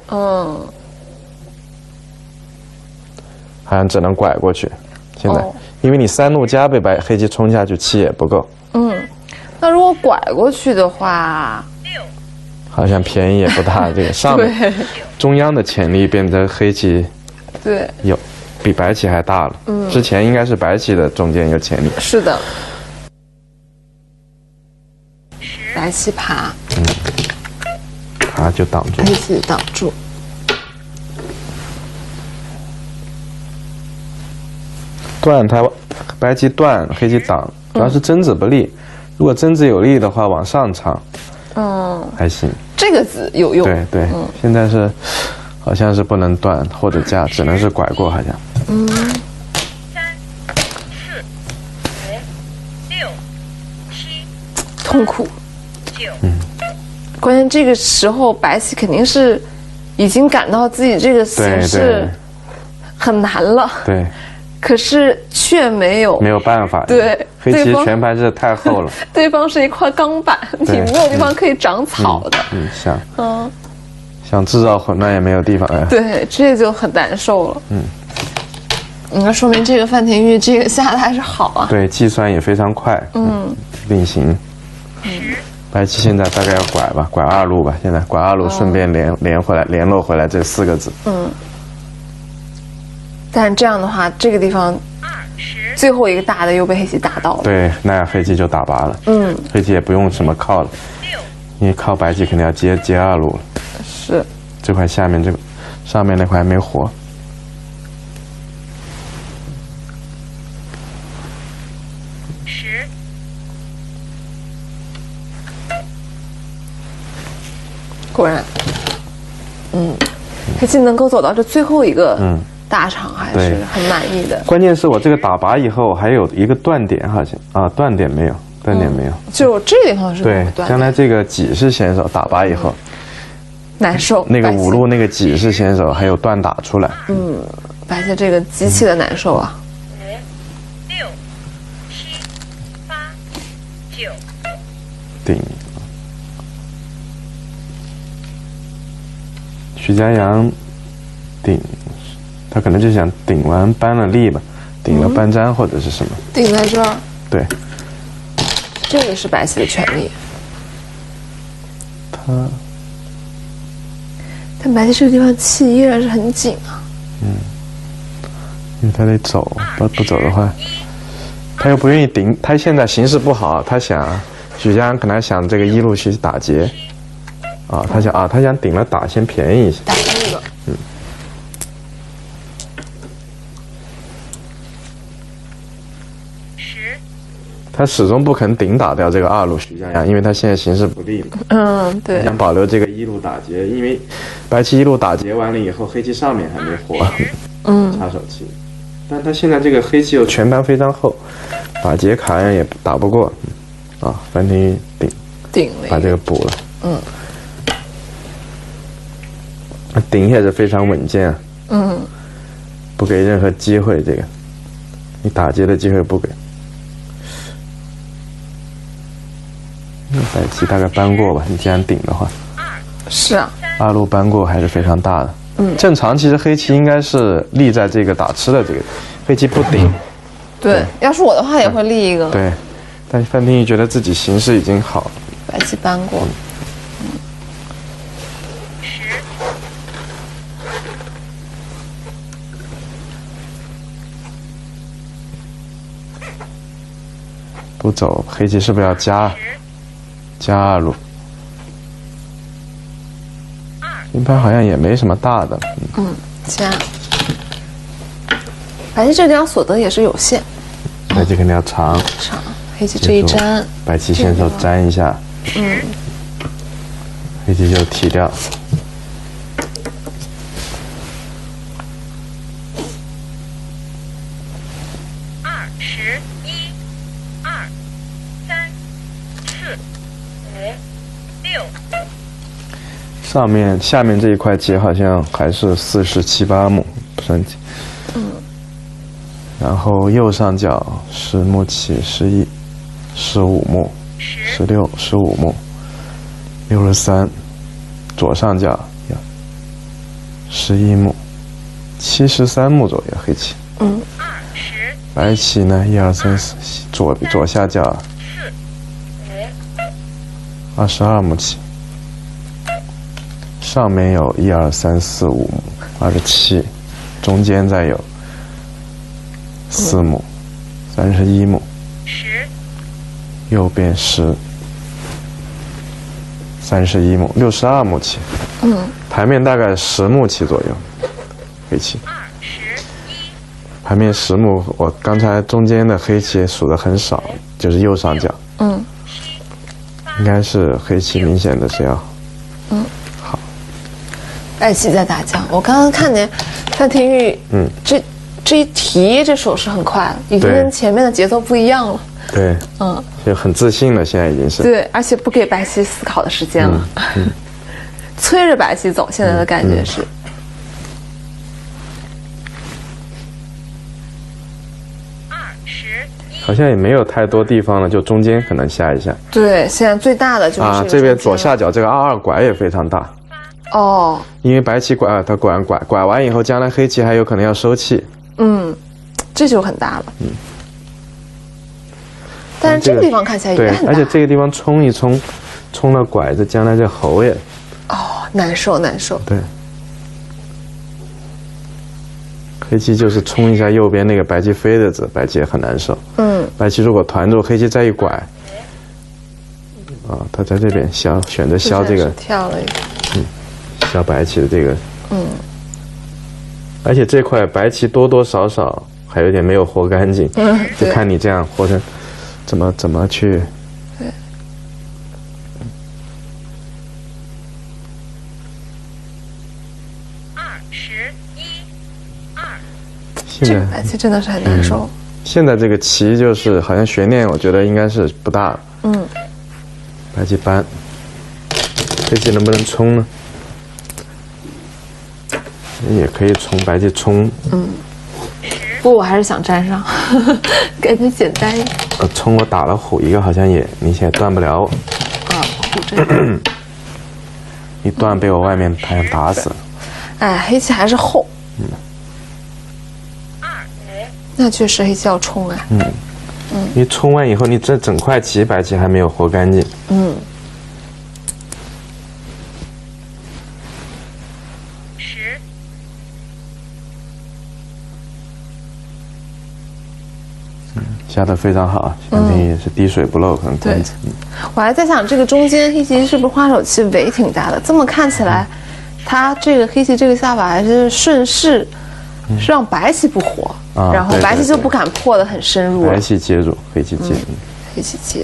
好像只能拐过去。现在，因为你3路加被黑棋冲下去，气也不够。 那如果拐过去的话， 好像便宜也不大。这个上面中央的潜力变成黑棋，有比白棋还大了。之前应该是白棋的中间有潜力。 是的。白棋爬。 爬就挡住。 黑棋挡住。 断它，白棋断，黑棋挡，主要是争子不利。如果争子有利的话，往上长，还行。 这个子有用。 对，现在是好像是不能断或者加，只能是拐过，好像。 3、4、5、6、7、 痛苦。 9。 关键这个时候白棋肯定是已经感到自己这个形势很难了， 对， 可是却没有办法， 对， 黑棋全盘是太厚了， 对方是一块钢板，你没有地方可以长草的， 想制造混乱也没有地方， 对，这就很难受了，那说明这个范廷钰这个下的还是好啊， 对，计算也非常快，令行，白棋现在大概要拐吧，拐2路吧，现在拐2路，顺便联络回来这4个子， 但这样的话，这个地方最后一个大的又被黑棋打到了， 对，那黑棋就打拔了，黑棋也不用什么靠了，因为靠白棋肯定要接2路了， 是， 这块下面这个上面那块还没活。 果然，黑棋能够走到这最后一个大场，还是很满意的。 关键是我这个打拔以后还有一个断点，好像断点没有， 就这个地方是对， 断将来这个己式先手打拔以后难受。 那个5路那个己式先手还有断打出来， 白棋这个极其的难受啊。 5、6、7、8、9， 顶。许家阳顶，他可能就想顶完搬了力吧，顶了搬粘或者是什么。 顶在这儿。 对。 这个是白棋的权利。但白棋这个地方气依然是很紧啊。 因为他得走，不走的话，他又不愿意顶。他现在形势不好，他想许家阳可能想这个1路去打劫。他想顶了打，先便宜一些。 打这个。 他始终不肯顶打掉这个2路许家阳，因为他现在形势不利嘛。 对。 想保留这个1路打劫，因为白棋1路打劫完了以后，黑棋上面还没活。插手棋。但他现在这个黑棋又全盘非常厚，打劫卡样也打不过。范廷钰顶了，把这个补了。顶也是非常稳健，不给任何机会，这个你打劫的机会不给。白棋大概搬过吧，你既然顶的话， 是啊 ，2路搬过还是非常大的。正常其实黑棋应该是立在这个打吃的这个，黑棋不顶。 对，要是我的话也会立一个。 对，但范廷钰觉得自己形势已经好了， 白棋搬过。 不走，黑棋是不是要加2路？平盘好像也没什么大的。 加。白棋这个地方所得也是有限。 白棋肯定要长。 黑棋这一粘， 白棋先手粘一下。黑棋就提掉。下面这一块棋好像还是47、8目，不算紧。然后右上角10目棋11、15目、16、15目、63，左上角11目、73目左右黑棋。白棋呢1、2、3、4，左下角22目棋。上面有1、2、3、4、5目，27，中间再有4目，31目，右边31目，62目棋。牌面大概10目棋左右，黑棋。牌面10目，我刚才中间的黑棋数的很少，就是右上角。应该是黑棋明显的是要。 白棋在打将，我刚刚看见范廷钰，这一提这手势很快，已经跟前面的节奏不一样了。 对，就很自信了，现在已经是。 对，而且不给白棋思考的时间了，催着白棋走。现在的感觉是。 好像也没有太多地方了，就中间可能下一下。 对，现在最大的就是这边左下角这个22拐也非常大。 哦， 因为白棋拐它拐完以后，将来黑棋还有可能要收气。 这就很大了。但是这个地方看起来也很大。 对，而且这个地方冲一冲，冲了拐子，将来这猴也。 难受。 对。黑棋就是冲一下右边那个白棋飞的子，白棋也很难受。白棋如果团住，黑棋再一拐，他在这边选择削这个， 跳了一个， 削白棋的这个，而且这块白棋多多少少还有点没有活干净，就看你这样活成怎么去。 对。这个白棋真的是很难受。 现在这个棋就是好像悬念，我觉得应该是不大了。白棋搬，黑棋能不能冲呢？也可以冲，白棋冲。 不过我还是想粘上，感觉简单一点。 冲我打了虎一个，好像也明显断不了我。 虎这个一断被我外面太阳打死了。 黑棋还是厚。那确实黑棋要冲啊。 你冲完以后，你这整块棋白棋还没有活干净。下得非常好，范廷玉也是滴水不漏，可能对。我还在想，这个中间黑棋是不是花手棋围挺大的？这么看起来，他这个黑棋这个下法还是顺势，是让白棋不活，然后白棋就不敢破得很深入。 白棋接住，黑棋接。 黑棋接。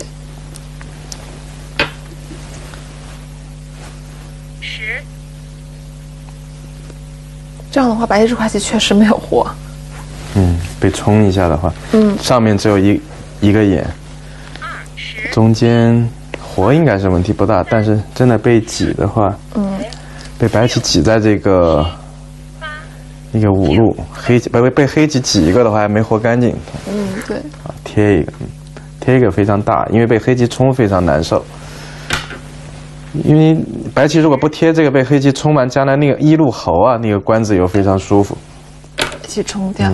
这样的话，白棋这块棋确实没有活。 被冲一下的话，上面只有一个眼，中间活应该是问题不大，但是真的被挤的话，被白棋挤在这个一个五路，黑棋被黑棋挤一个的话还没活干净。 对。 贴一个非常大，因为被黑棋冲非常难受。因为白棋如果不贴这个，被黑棋冲完，将来那个一路猴啊，那个官子又非常舒服。 白棋冲掉。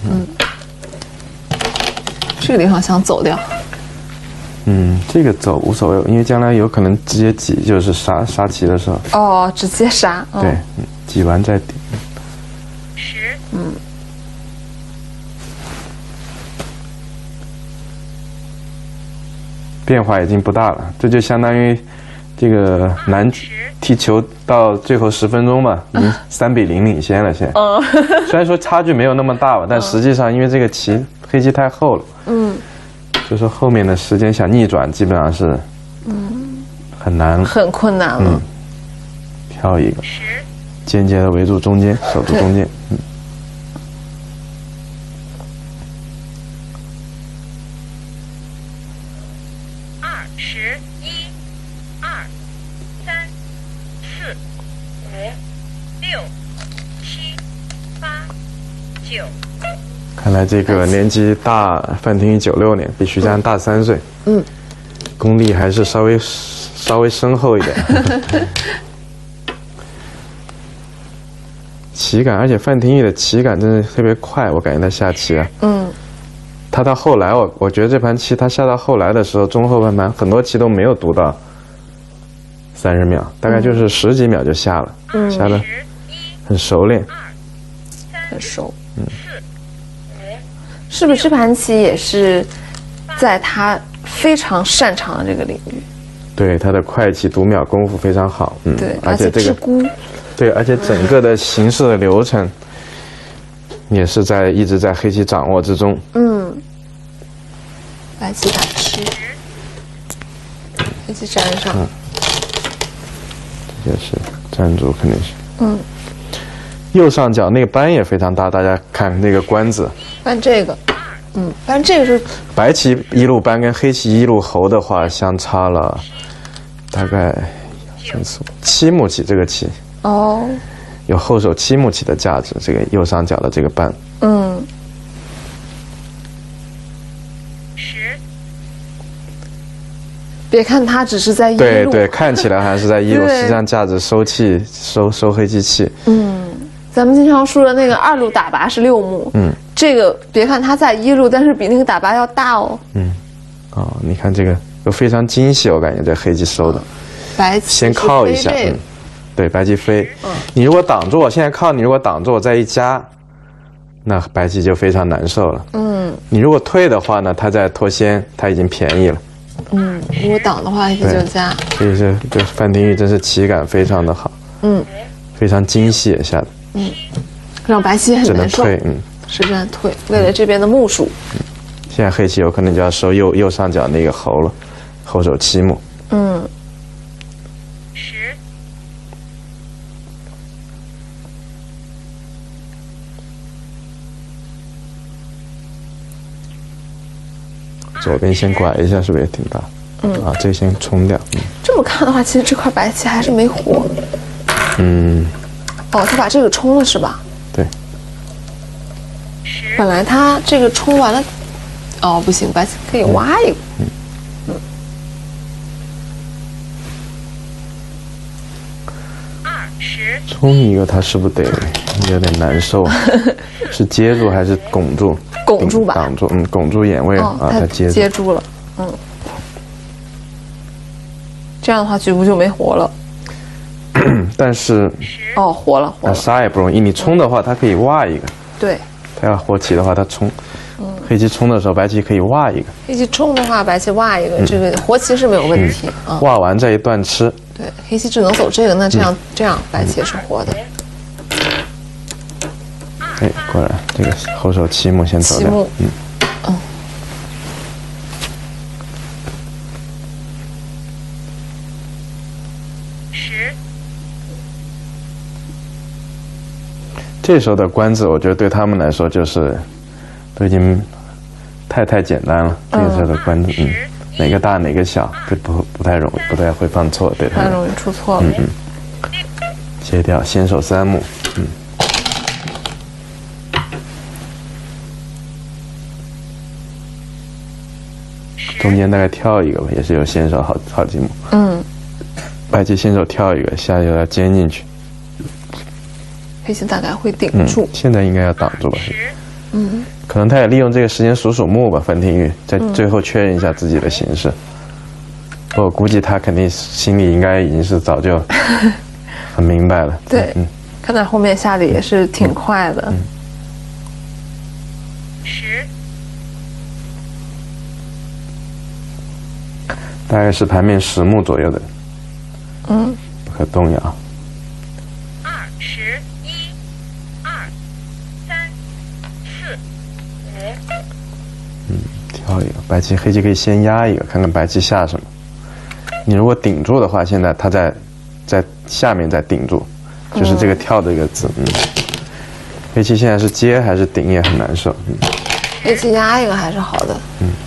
这个地方想走掉。 这个走无所谓，因为将来有可能直接挤，就是杀棋的时候。 直接杀。 对，挤完再顶。变化已经不大了，这就相当于这个男踢球到最后10分钟吧，已经3比0领先了。现在，虽然说差距没有那么大吧，但实际上因为这个棋黑棋太厚了，就是后面的时间想逆转，基本上是很难， 很困难了。 挑一个，间接的围住中间，守住中间。看来这个年纪大，范廷玉96年，比徐家安大3岁。功力还是稍微深厚一点。棋感，而且范廷玉的棋感真是特别快，我感觉他下棋啊。他到后来，我觉得这盘棋他下到后来的时候，中后半盘很多棋都没有读到30秒，大概就是10几秒就下了，下得很熟练， 很熟。是不是这盘棋也是在他非常擅长的这个领域？ 对，他的快棋读秒功夫非常好。 对， 而且这个对，而且整个的形势的流程也是一直在黑棋掌握之中。 白棋打吃，黑棋粘上。 这也是站住，肯定是。右上角那个扳也非常大，大家看那个官子。 扳这个。 反正这个是白棋一路搬跟黑棋一路侯的话，相差了大概7目棋，这个棋哦， 有后手7目棋的价值，这个右上角的这个搬。 10。别看它只是在一路， 对，看起来还是在一路，实际上价值收气收黑棋气。 咱们经常说的那个2路打拔是6目，这个别看它在一路，但是比那个打拔要大哦。 你看这个都非常精细，我感觉这黑棋收的。 白棋先靠一下，对，白棋飞。你如果挡住我，现在靠你，如果挡住我再一加，那白棋就非常难受了。你如果退的话呢，他在脱先，他已经便宜了。 如果挡的话，黑棋就加。 所以这范廷玉真是棋感非常的好，非常精细也下的。 让白棋很难受， 只能退， 实战退，为了这边的目数。 现在黑棋有可能就要收右上角那个侯了，后手7目。左边先拐一下，是不是也挺大？这先冲掉。 这么看的话，其实这块白棋还是没活。他把这个冲了是吧？ 对。 本来他这个冲完了，不行，白棋可以挖一个。 冲一个，他是不是得有点难受？是接住还是拱住？ 拱住吧， 挡住，拱住眼位他接住了，这样的话局部就没活了。 但是活了， 那杀也不容易。你冲的话，他可以挖一个。 对， 他要活棋的话，他冲。黑棋冲的时候，白棋可以挖一个。 黑棋冲的话，白棋挖一个，这个活棋是没有问题。 挖完这一段吃。 对，黑棋只能走这个，那这样白棋也是活的。 果然这个后手7目先走掉。这时候的官子，我觉得对他们来说就是都已经太简单了。这个时候的官子，哪个大哪个小，不太容易，不太会犯错，对他们。 太容易出错了。 切掉，先手3目。中间大概跳一个吧，也是有先手好几目。白棋先手跳一个，下又要尖进去。 黑棋大概会顶住。 现在应该要挡住吧？可能他也利用这个时间数目吧，范廷玉在最后确认一下自己的形势。我估计他肯定心里应该已经是早就很明白了。 对，看他后面下的也是挺快的。 大概是盘面10目左右的，不可动摇。 20、1、2、3、4、5。 挑一个白棋，黑棋可以先压一个，看看白棋下什么。你如果顶住的话，现在他在下面再顶住，就是这个跳的一个字。黑棋现在是接还是顶也很难受。 黑棋压一个还是好的。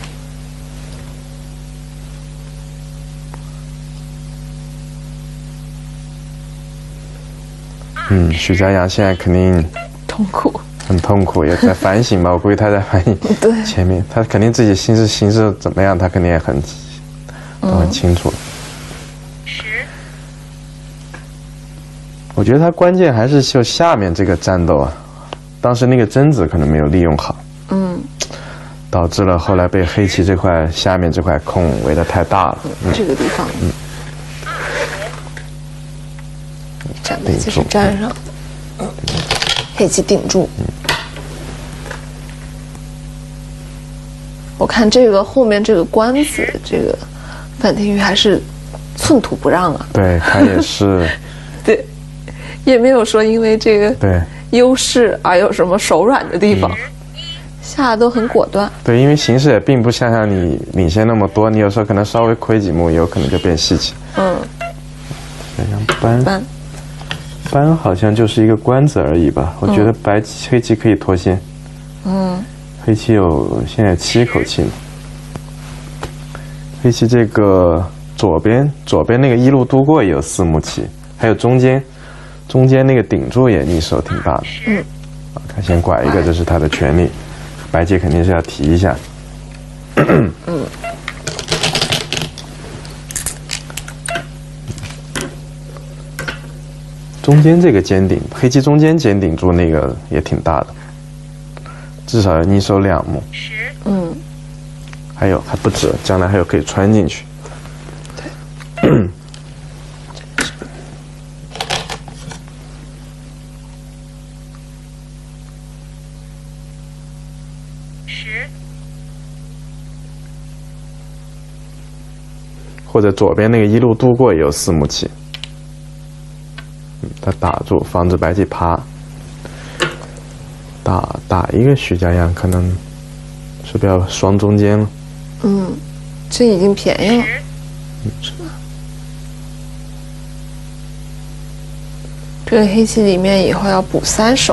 许家阳现在肯定痛苦， 很痛苦，也在反省吧。我估计他在反省前面，他肯定自己形势怎么样，他肯定也很清楚。我觉得他关键还是就下面这个战斗啊，当时那个贞子可能没有利用好，导致了后来被黑棋这块下面这块空围得太大了。 这个地方，站白棋是站上，黑棋顶住。我看这个后面这个官子，这个范廷玉还是寸土不让啊。 对他也是， 对，也没有说因为这个优势而有什么手软的地方，下的都很果断。 对，因为形势也并不像你领先那么多，你有时候可能稍微亏几目，有可能就变细棋。这样搬好像就是一个官子而已吧。我觉得黑棋可以脱先。 黑棋有现在7口气。黑棋这个左边那个一路渡过也有4目棋，还有中间那个顶住也逆手挺大的。他先拐一个，这是他的权利，白棋肯定是要提一下。中间这个尖顶，黑棋中间尖顶住那个也挺大的，至少要逆手2目。还不止，将来还有可以穿进去。对。或者左边那个一路渡过也有4目棋。他打住，防止白棋趴。打一个许家阳，可能是不是要双中间了？ 这已经便宜了，是吧？这个黑棋里面以后要补3手。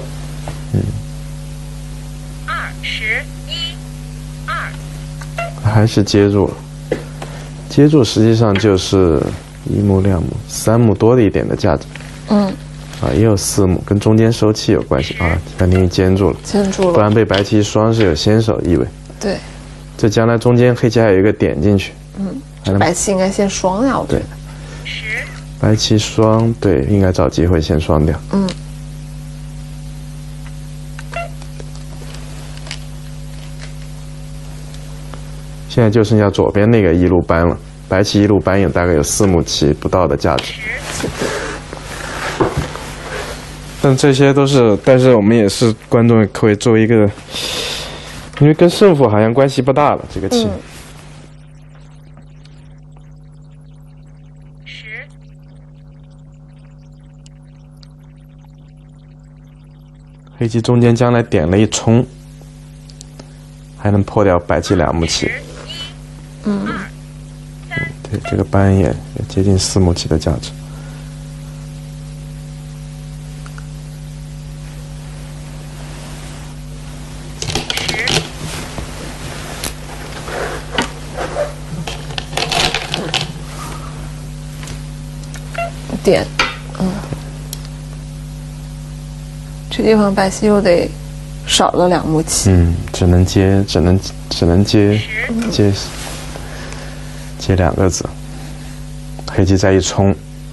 还是接住了，接住实际上就是1目、2目、3目多的一点的价值。也有4目，跟中间收气有关系啊。范廷玉坚住了，不然被白棋双是有先手意味。 对， 这将来中间黑棋还有一个点进去。 白棋应该先双呀，我觉得。 白棋双，对，应该找机会先双掉。现在就剩下左边那个一路扳了，白棋一路扳也大概有4目棋不到的价值。但这些都是，但是我们也是观众可以作为一个，因为跟胜负好像关系不大了，这个棋。黑棋中间将来点了一冲，还能破掉白棋2目棋。对，这个扳也接近4目棋的价值。 点，这地方白棋又得少了2目棋。 只能接2个子，黑棋再一冲，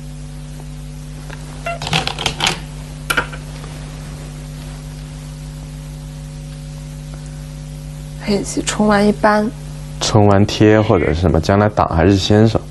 黑棋冲完一扳， 冲完贴或者是什么，将来挡还是先手。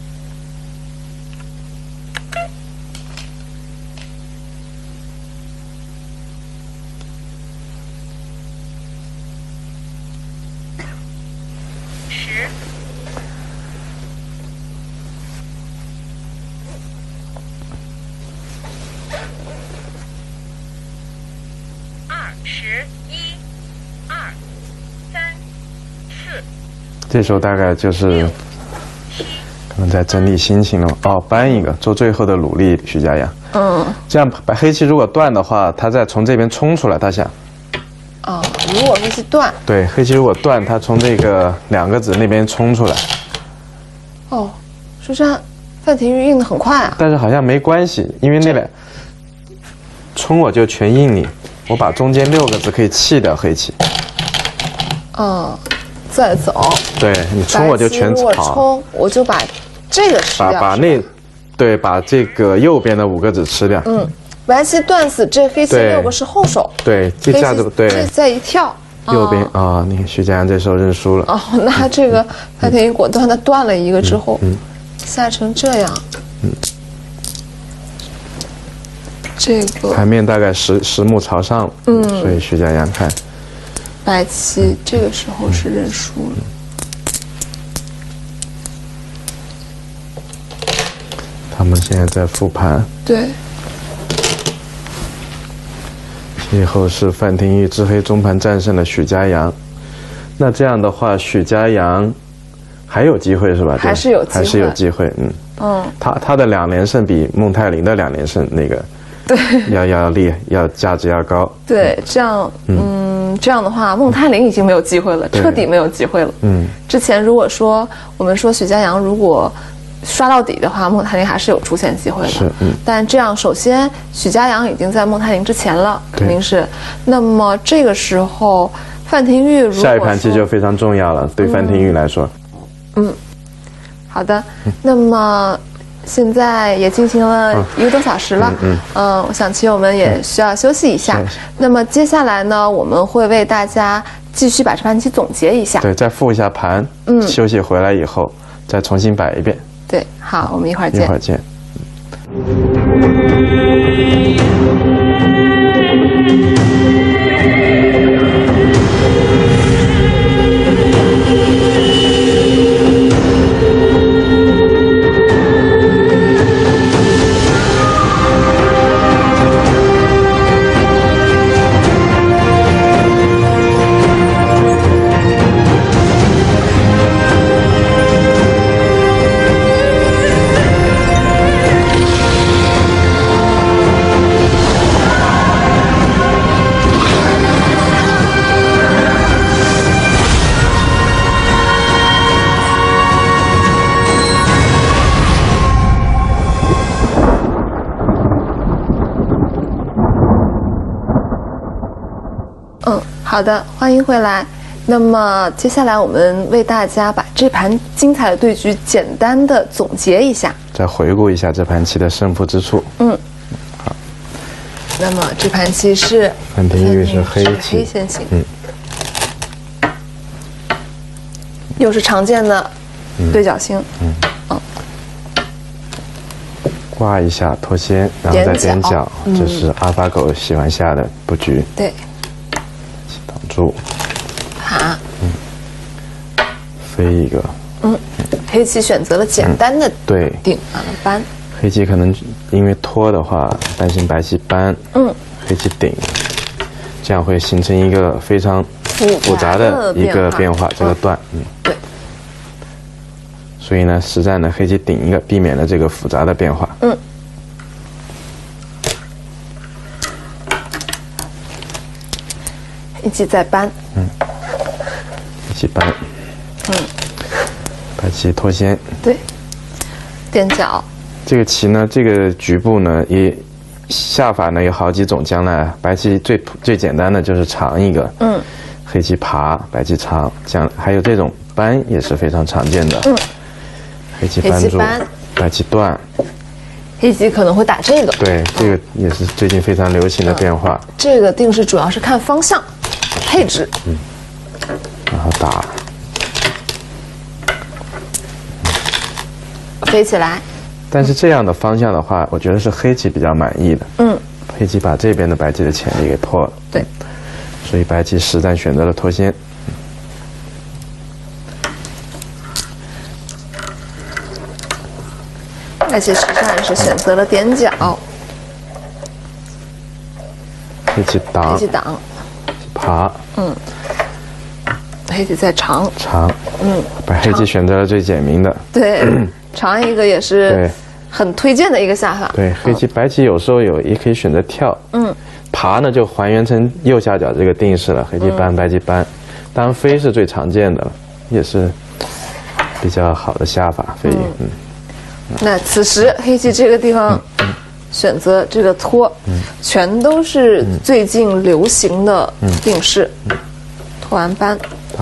这时候大概就是可能在整理心情了。扳一个，做最后的努力，徐家阳。这样白黑棋如果断的话，他再从这边冲出来，他想。 如果黑棋断。对， 黑棋如果断，他从这个2个子那边冲出来。 说这样，范廷玉应得很快啊。 但是好像没关系，因为那俩冲我就全应你，我把中间6个子可以弃掉黑棋。 再走， 对你冲我就全如果冲，我就把这个吃掉。 把这个右边的5个子吃掉。 白棋断死，这黑棋6个是后手。 对，这下子对。 这再一跳， 右边你看徐家阳这时候认输了。 那这个范廷玉果断的断了一个之后，下成这样。这个盘面大概10目朝上了。所以徐家阳看。 白棋这个时候是认输了。 他们现在在复盘。 对。 最后是范廷玉执黑中盘战胜了许家阳。那这样的话，许家阳还有机会是吧？ 还是有机会。他的2连胜比孟泰林的2连胜那个要厉害，要价值要高。 对，这样这样的话，孟泰林已经没有机会了，彻底没有机会了。之前如果说我们说许家阳如果刷到底的话，孟泰林还是有出现机会的。 是， 但这样，首先许家阳已经在孟泰林之前了，肯定是。那么这个时候，范廷钰如果下一盘棋就非常重要了，对范廷钰来说。 好的，那么现在也进行了1个多小时了，我想棋友们也需要休息一下。那么接下来呢，我们会为大家继续把这盘棋总结一下， 对，再复一下盘，休息回来以后再重新摆一遍。 对，好，我们一会儿见。 一会儿见。 好的，欢迎回来。那么接下来我们为大家把这盘精彩的对局简单的总结一下， 再回顾一下这盘棋的胜负之处。好。 那么这盘棋是范廷钰是黑棋， 黑先行。又是常见的对角星。 挂一下脱先，然后再点角，这是阿法狗喜欢下的布局。 对。 挡住。 爬。 飞一个。 黑棋选择了简单的对顶搬。 黑棋可能因为拖的话，担心白棋搬。黑棋顶，这样会形成一个非常复杂的一个变化，这个段。 对。 所以呢，实战呢，黑棋顶一个，避免了这个复杂的变化。 黑棋再搬。 黑棋搬。白棋脱先。 对。点角。 这个棋呢，这个局部呢，也下法呢有好几种。将来白棋最简单的就是长一个。黑棋爬，白棋长，将还有这种搬也是非常常见的。黑棋搬住，白棋断。 黑棋可能会打这个。 对，这个也是最近非常流行的变化。 这个定式主要是看方向、配置。 然后打。 飞起来。 但是这样的方向的话，我觉得是黑棋比较满意的。黑棋把这边的白棋的潜力给破了。 对。 所以白棋实战选择了脱先。 白棋实战是选择了点角。 黑棋挡。 黑棋挡。 爬。 黑棋在长。 长。把黑棋选择了最简明的。 对，长一个也是很推荐的一个下法。 对，黑棋白棋有时候也可以选择跳。爬呢就还原成右下角这个定式了，黑棋搬，白棋搬。当然飞是最常见的了，也是比较好的下法，飞。 那此时黑棋这个地方选择这个拖，全都是最近流行的定式。拖完搬，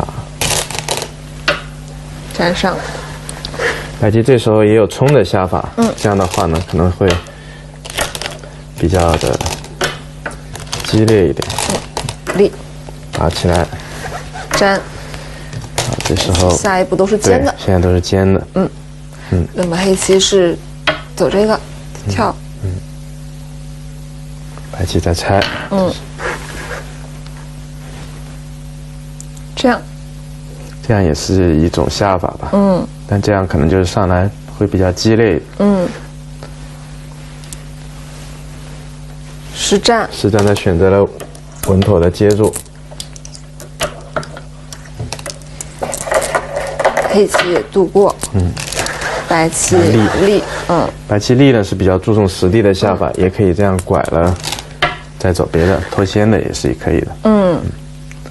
粘上。 白棋这时候也有冲的下法，这样的话呢可能会比较的激烈一点。 立， 打起来， 粘。 这时候下一步都是尖的， 现在都是尖的。 那么黑棋是走这个跳。 白棋再拆。这样也是一种下法吧。但这样可能就是上来会比较激烈。 实战的选择了稳妥的接住。 黑棋也度过。白棋立。 白棋立呢是比较注重实地的下法，也可以这样拐了，再走别的脱先的也是可以的。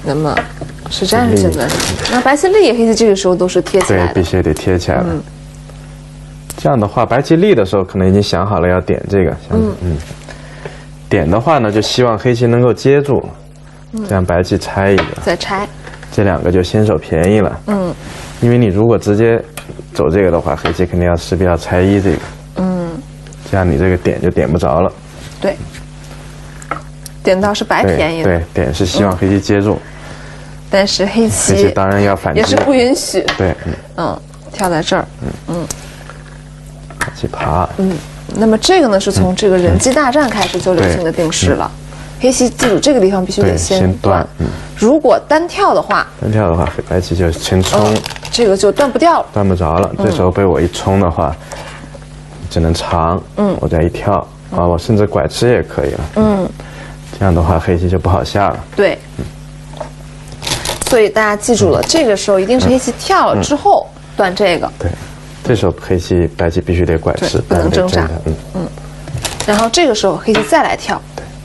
那么实战是现在，那白棋立，黑棋这个时候都是贴起来的， 对，必须得贴起来了。这样的话，白棋立的时候可能已经想好了要点这个，点的话呢，就希望黑棋能够接住，这样白棋拆一个， 再拆， 这两个就先手便宜了。因为你如果直接走这个的话，黑棋肯定势必要拆一这个，这样你这个点就点不着了。 对，点到是白便宜的， 对，点是希望黑棋接住， 但是黑棋当然要反击， 也是不允许。 对， 跳在这儿， 白棋爬， 那么这个呢，是从这个人机大战开始就流行的定式了。黑棋记住这个地方必须得先断，如果单跳的话， 白棋就先冲， 这个就断不掉了， 断不着了。这时候被我一冲的话，只能长，我再一跳，我甚至拐吃也可以了，这样的话黑棋就不好下了。 对，所以大家记住了，这个时候一定是黑棋跳了之后断这个。 对，这时候白棋必须得拐吃， 不能挣扎。然后这个时候黑棋再来跳。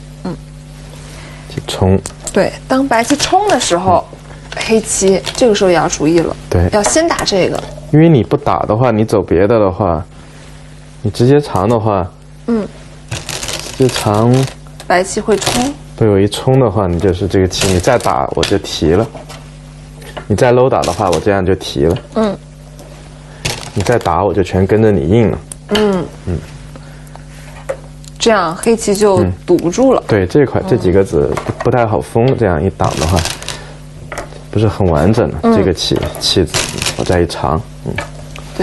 冲， 对，当白棋冲的时候，黑棋这个时候也要注意了， 对， 要先打这个， 因为你不打的话，你走别的的话，你直接长的话，直接长， 白棋会冲， 被我一冲的话，你就是这个棋，你再打我就提了，你再搂打的话，我这样就提了，你再打我就全跟着你应了， 这样黑棋就堵不住了。 对，这几个子不太好封，这样一挡的话，不是很完整的。这个棋子，我再一长， 对，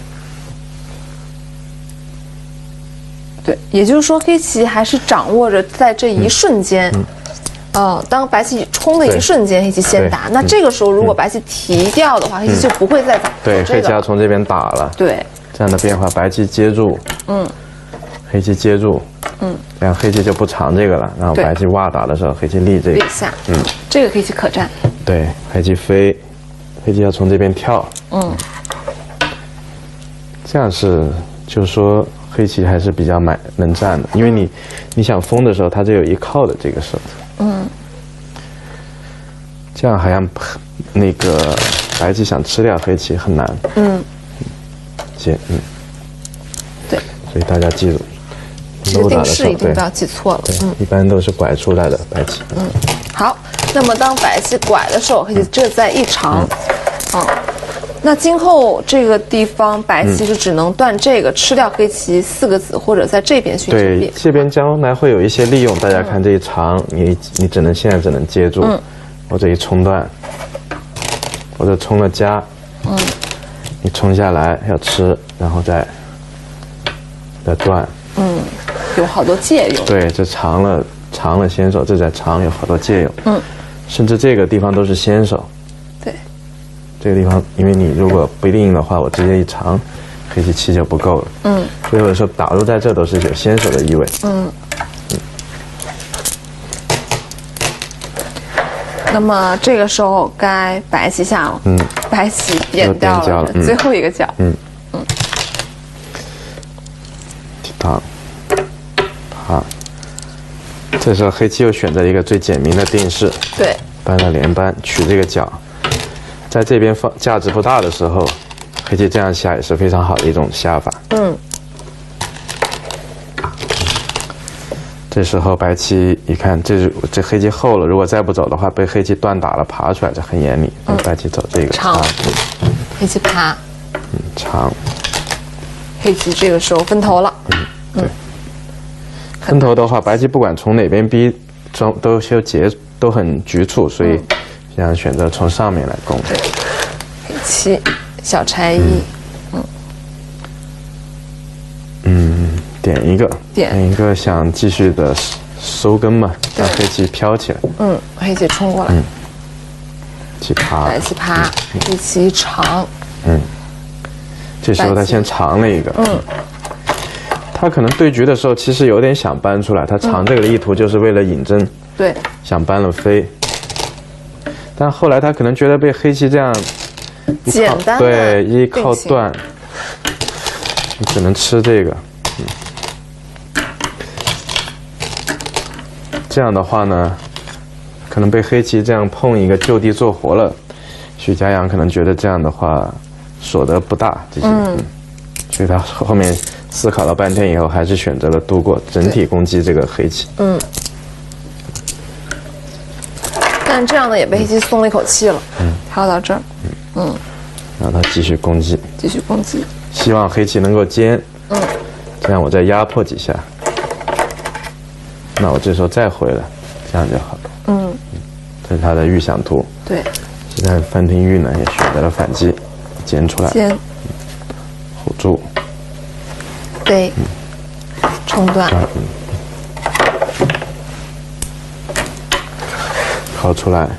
对，也就是说黑棋还是掌握着在这一瞬间，当白棋冲的一瞬间，黑棋先打。那这个时候如果白棋提掉的话，黑棋就不会再打。 对，黑棋要从这边打了。 对， 这样的变化，白棋接住，黑棋接住，这样黑棋就不长这个了。然后白棋挖打的时候，黑棋立这个， 立下，这个黑棋可占。 对，黑棋飞，黑棋要从这边跳，这样就是说黑棋还是比较能站的，因为你想封的时候，它就有一靠的这个手子，这样好像那个白棋想吃掉黑棋很难， 对， 所以大家记住。 这个定式一定不要记错了。 一般都是拐出来的白棋。 好，那么当白棋拐的时候，黑棋这再一长，那今后这个地方白棋就只能断这个，吃掉黑棋4个子，或者在这边迅速变。 对，这边将来会有一些利用。大家看这一长，你现在只能接住，我这一冲断，我这冲了加，你冲下来要吃，然后再断。 有好多借用。 对，这长了先手，这再长有好多借用。甚至这个地方都是先手。 对， 这个地方，因为你如果不应的话，我直接一长，黑棋气就不够了。所以有的时候打入在这都是有先手的意味。 那么这个时候该白棋下了。白棋点掉了最后一个角。 挡，爬，这时候黑棋又选择一个最简明的定式， 对， 搬了连扳，取这个角，在这边放价值不大的时候，黑棋这样下也是非常好的一种下法。这时候白棋一看，这黑棋厚了，如果再不走的话，被黑棋断打了，爬出来这很严厉。白棋走这个长，黑棋爬， 长。 黑棋这个时候分头了。 对，分头的话，白棋不管从哪边逼，都很局促，所以想选择从上面来攻。 黑棋小拆一， 点一个，想继续的收根嘛，让黑棋飘起来。 黑棋冲过来， 棋爬， 白棋爬，黑棋长， 这时候他先长了一个，他可能对局的时候其实有点想搬出来，他长这个的意图就是为了引针， 对， 想搬了飞，但后来他可能觉得被黑棋这样简单对一靠断，你只能吃这个，这样的话呢， 可能被黑棋这样碰一个就地做活了，许家阳可能觉得这样的话所得不大，这些，所以他后面思考了半天以后，还是选择了度过，整体攻击这个黑棋。 但这样呢，也被黑棋松了一口气了。跳到这儿， 让他继续攻击， 继续攻击， 希望黑棋能够尖，这样我再压迫几下，那我这时候再回来，这样就好了。这是他的预想图。 对。 现在范廷玉呢也选择了反击，尖出来， 尖， 护住， 对，冲断， 靠出来。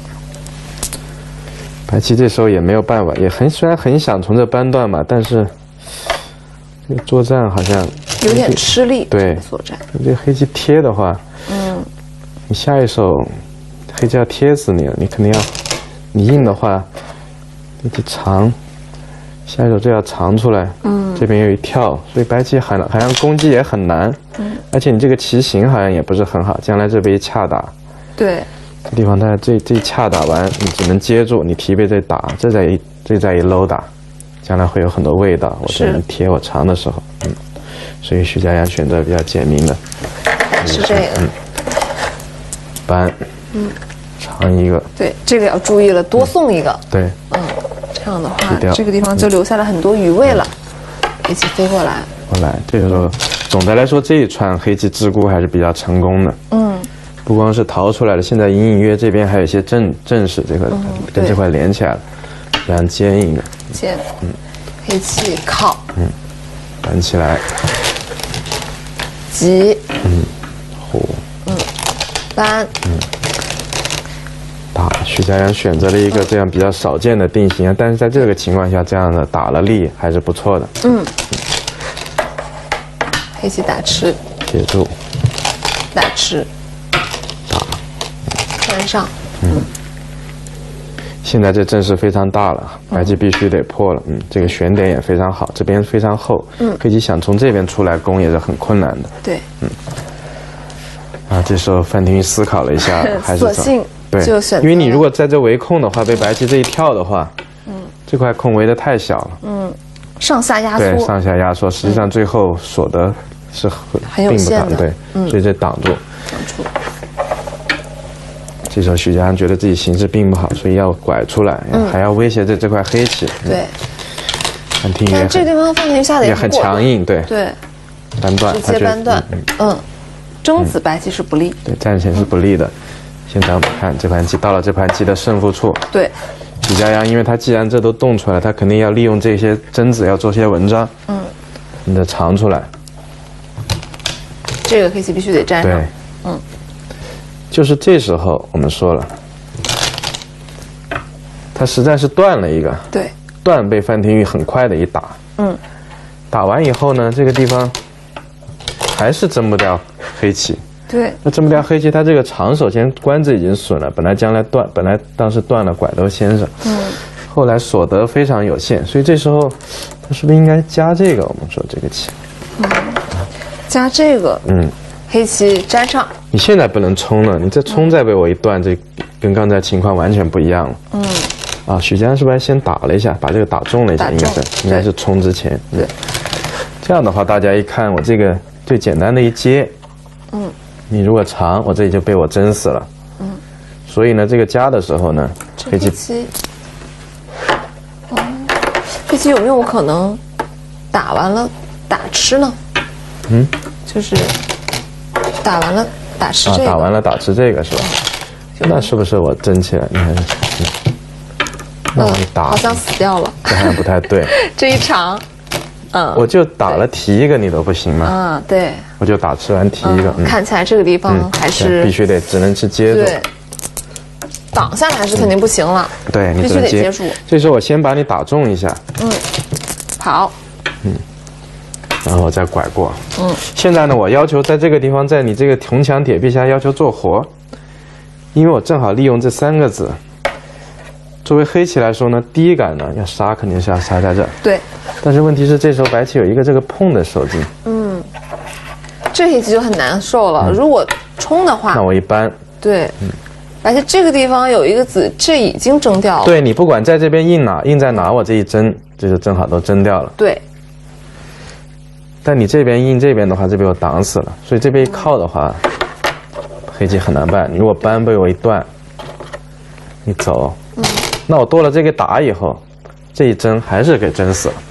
白棋这时候也没有办法，虽然很想从这扳断嘛，但是这个作战好像有点吃力。 对， 作战。 这个黑棋贴的话，你下一手黑棋要贴死你了，你肯定要，你硬的话，黑棋长，下一手就要长出来。这边有一跳，所以白棋好像攻击也很难。而且你这个棋形好像也不是很好，将来这边一恰打。 对。 这地方它这一恰打完，你只能接住，你提背再打，这再一搂打，将来会有很多味道。我这一贴我长的时候，所以许家阳选择比较简明的， 是这个， 扳，长一个， 对，这个要注意了，多送一个， 对， 这样的话，这个地方就留下了很多余味了，一起飞过来， 这个时候，总的来说这一串黑棋自沽还是比较成功的，不光是逃出来了，现在隐隐约这边还有一些正势，这个跟这块连起来了，这样坚硬的， 尖，黑棋靠， 扳起来， 急， 虎， 扳， 打。许家阳选择了一个这样比较少见的定型，但是在这个情况下，这样的打了力还是不错的。 黑棋打吃， 接住， 打吃， 打， 翻上， 现在这阵势非常大了，白棋必须得破了。这个悬点也非常好，这边非常厚，黑棋想从这边出来攻也是很困难的。 对， 这时候范廷玉思考了一下，还是索性就选择， 因为你如果在这围控的话，被白棋这一跳的话，这块空围得太小了， 上下压缩， 对，上下压缩，实际上最后所得是很有限的， 对，所以这挡住。这时候许家阳觉得自己形势并不好，所以要拐出来，还要威胁着这块黑棋。 对， 范廷玉但这个地方范廷玉下的也很强硬，对，扳断， 直接扳断，争子白棋是不利， 对，战前是不利的。现在我们看这盘棋，到了这盘棋的胜负处， 对， 许家阳因为他既然这都动出来，他肯定要利用这些争子要做些文章，你得长出来， 这个黑棋必须得粘上， 对，就是这时候我们说了，他实在是断了一个， 对， 断被范廷玉很快的一打，打完以后呢，这个地方还是争不掉黑棋， 对， 那争不掉黑棋，他这个长首先官子已经损了，本来当时断了拐斗先生，后来所得非常有限，所以这时候他是不是应该加这个？我们说这个棋， 加这个，黑棋粘上。 你现在不能冲了，你这冲再被我一断，这跟刚才情况完全不一样了。许家阳是不是还先打了一下，把这个打中了一下？应该是冲之前。 对， 这样的话，大家一看我这个最简单的一接，你如果长，我这里就被我争死了。所以呢，这个加的时候呢，黑棋， 黑棋有没有可能打完了打吃呢？就是打完了打吃这个， 打完了打吃这个是吧？那是不是我争起来？你看，那我一打， 好像死掉了， 这好像不太对。 这一长， 我就打了提一个，你都不行吗？ 对， 我就打吃完提一个。 看起来这个地方还是必须得只能是接住， 对，挡下来是肯定不行了。 对，你必须得接住。 这时候我先把你打中一下， 好， 然后我再拐过。现在呢，我要求在这个地方，在你这个铜墙铁壁下要求做活，因为我正好利用这3个子。作为黑棋来说呢，第一杆呢要杀，肯定是要杀在这。 对。 但是问题是，这时候白棋有一个这个碰的手劲。 这黑棋就很难受了。如果冲的话， 那我一扳。 对。 而且这个地方有一个子，这已经争掉了。 对，你不管在这边印在哪，我这一争，这就正好都争掉了。 对。 但你这边印这边的话，这边我挡死了，所以这边一靠的话，黑棋很难办。你如果扳被我一断，你走，那我多了这个打以后，这一争还是给争死了。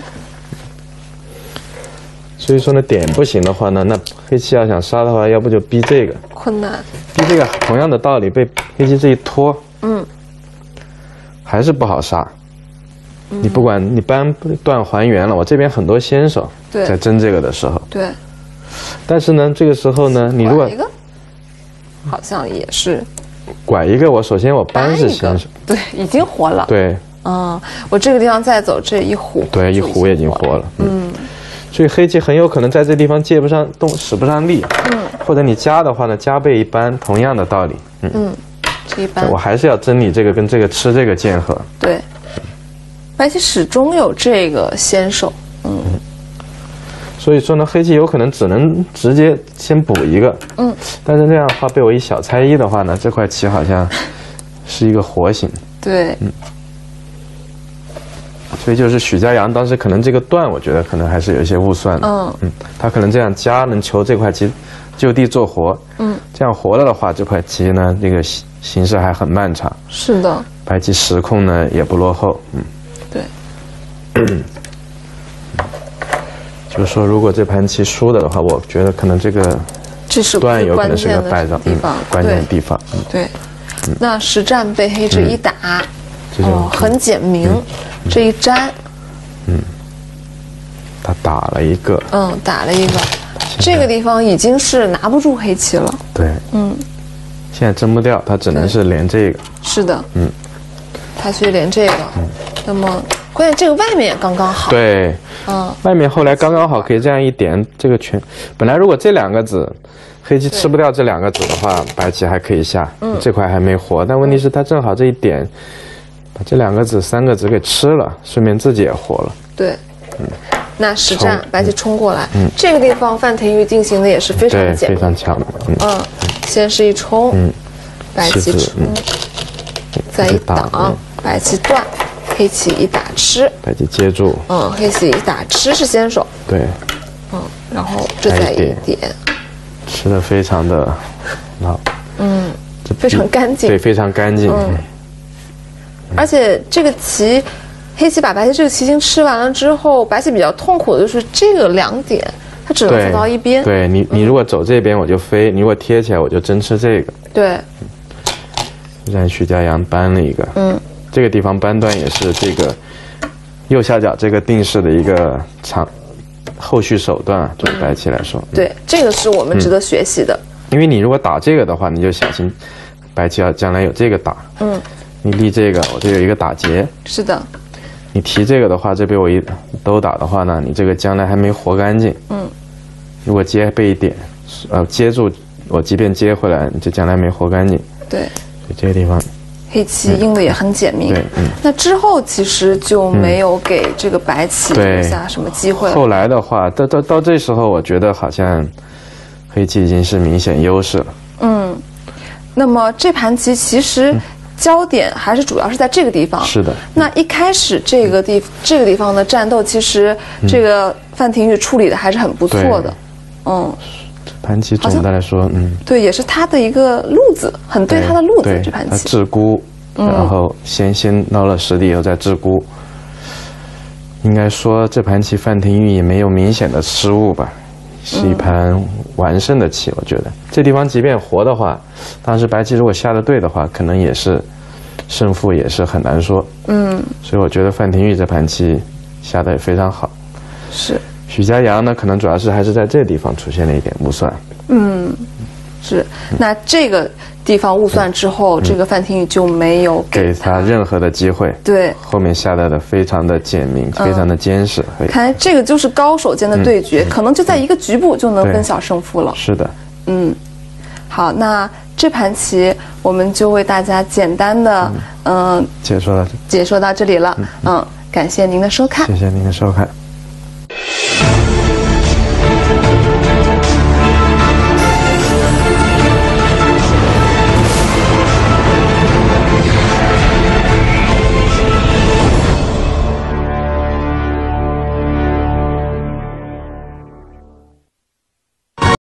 所以说呢，点不行的话呢，那黑棋要想杀的话，要不就逼这个， 困难。 逼这个同样的道理，被黑棋这一拖，还是不好杀。你不管你扳断还原了，我这边很多先手在争这个的时候， 对。 但是呢，这个时候呢，你如果拐一个，好像也是拐一个，我首先我扳是先手， 对，已经活了。 对， 我这个地方再走这一虎， 对，一虎已经活了。所以黑棋很有可能在这地方借不上动，使不上力。或者你加的话呢，加倍一扳，同样的道理。 这一扳， 我还是要争你这个跟这个吃这个剑合。 对。白棋始终有这个先手， 所以说呢，黑棋有可能只能直接先补一个，但是这样的话被我一小猜一的话呢，这块棋好像是一个活形， 对， 所以就是许家阳当时可能这个断，我觉得可能还是有一些误算的，他可能这样加能求这块棋就地做活，这样活了的话，这块棋呢这个形势还很漫长， 是的， 白棋时控呢也不落后， 对。 就是说，如果这盘棋输了的话，我觉得可能这个断有可能是个败仗，关键的地方。 对，那实战被黑这一打，很简明，这一粘， 他打了一个， 打了一个，这个地方已经是拿不住黑棋了。 对，现在争不掉，他只能是连这个。 是的，他去连这个，那么关键这个外面也刚刚好。 对。外面后来刚刚好可以这样一点，这个圈本来如果这两个子黑棋吃不掉这两个子的话，白棋还可以下，这块还没活，但问题是他正好这一点把这两个子三个子给吃了，顺便自己也活了。 对，那实战白棋冲过来，这个地方范廷玉进行的也是非常简明， 非常强的。 先是一冲，白棋冲，再一挡，白棋断。黑棋一打吃， 白棋接住， 黑棋一打吃是先手， 对， 然后这再一点， 吃的非常的好， 非常干净， 对，非常干净， 而且这个棋，黑棋把白棋这个棋形吃完了之后，白棋比较痛苦的就是这个两点，它只能走到一边， 对你如果走这边我就飞，你如果贴起来我就真吃这个， 对， 让许家阳扳了一个，这个地方扳断也是这个右下角这个定式的一个后续手段，对白棋来说， 对，这个是我们值得学习的。 因为你如果打这个的话，你就小心白棋要将来有这个打，你立这个，我这有一个打劫， 是的， 你提这个的话，这被我一兜打的话呢，你这个将来还没活干净，如果接被一点，接住我，即便接回来，你这将来没活干净， 对， 所以这个地方。 黑棋应的也很简明， 对， 那之后其实就没有给这个白棋留下什么机会了。 后来的话，到这时候，我觉得好像黑棋已经是明显优势了。 那么这盘棋其实焦点还是主要是在这个地方。 是的。 那一开始这个地方的战斗，其实这个范廷玉处理的还是很不错的。 盘棋总的来说， 对，也是他的一个路子，很对他的路子。这盘棋， 他自孤，然后先捞了实地，以后再自孤。应该说这盘棋范廷玉也没有明显的失误吧，是一盘完胜的棋。我觉得这地方即便活的话，当时白棋如果下的对的话，可能也是胜负也是很难说。所以我觉得范廷玉这盘棋下的也非常好。 是。 许家阳呢，可能主要是还是在这地方出现了一点误算。 是。那这个地方误算之后，这个范廷玉就没有给他任何的机会。 对。 后面下的非常的简明，非常的坚实。 看来这个就是高手间的对决，可能就在一个局部就能分晓胜负了。 是的。 好，那这盘棋我们就为大家简单的解说到这里了。感谢您的收看。 谢谢您的收看。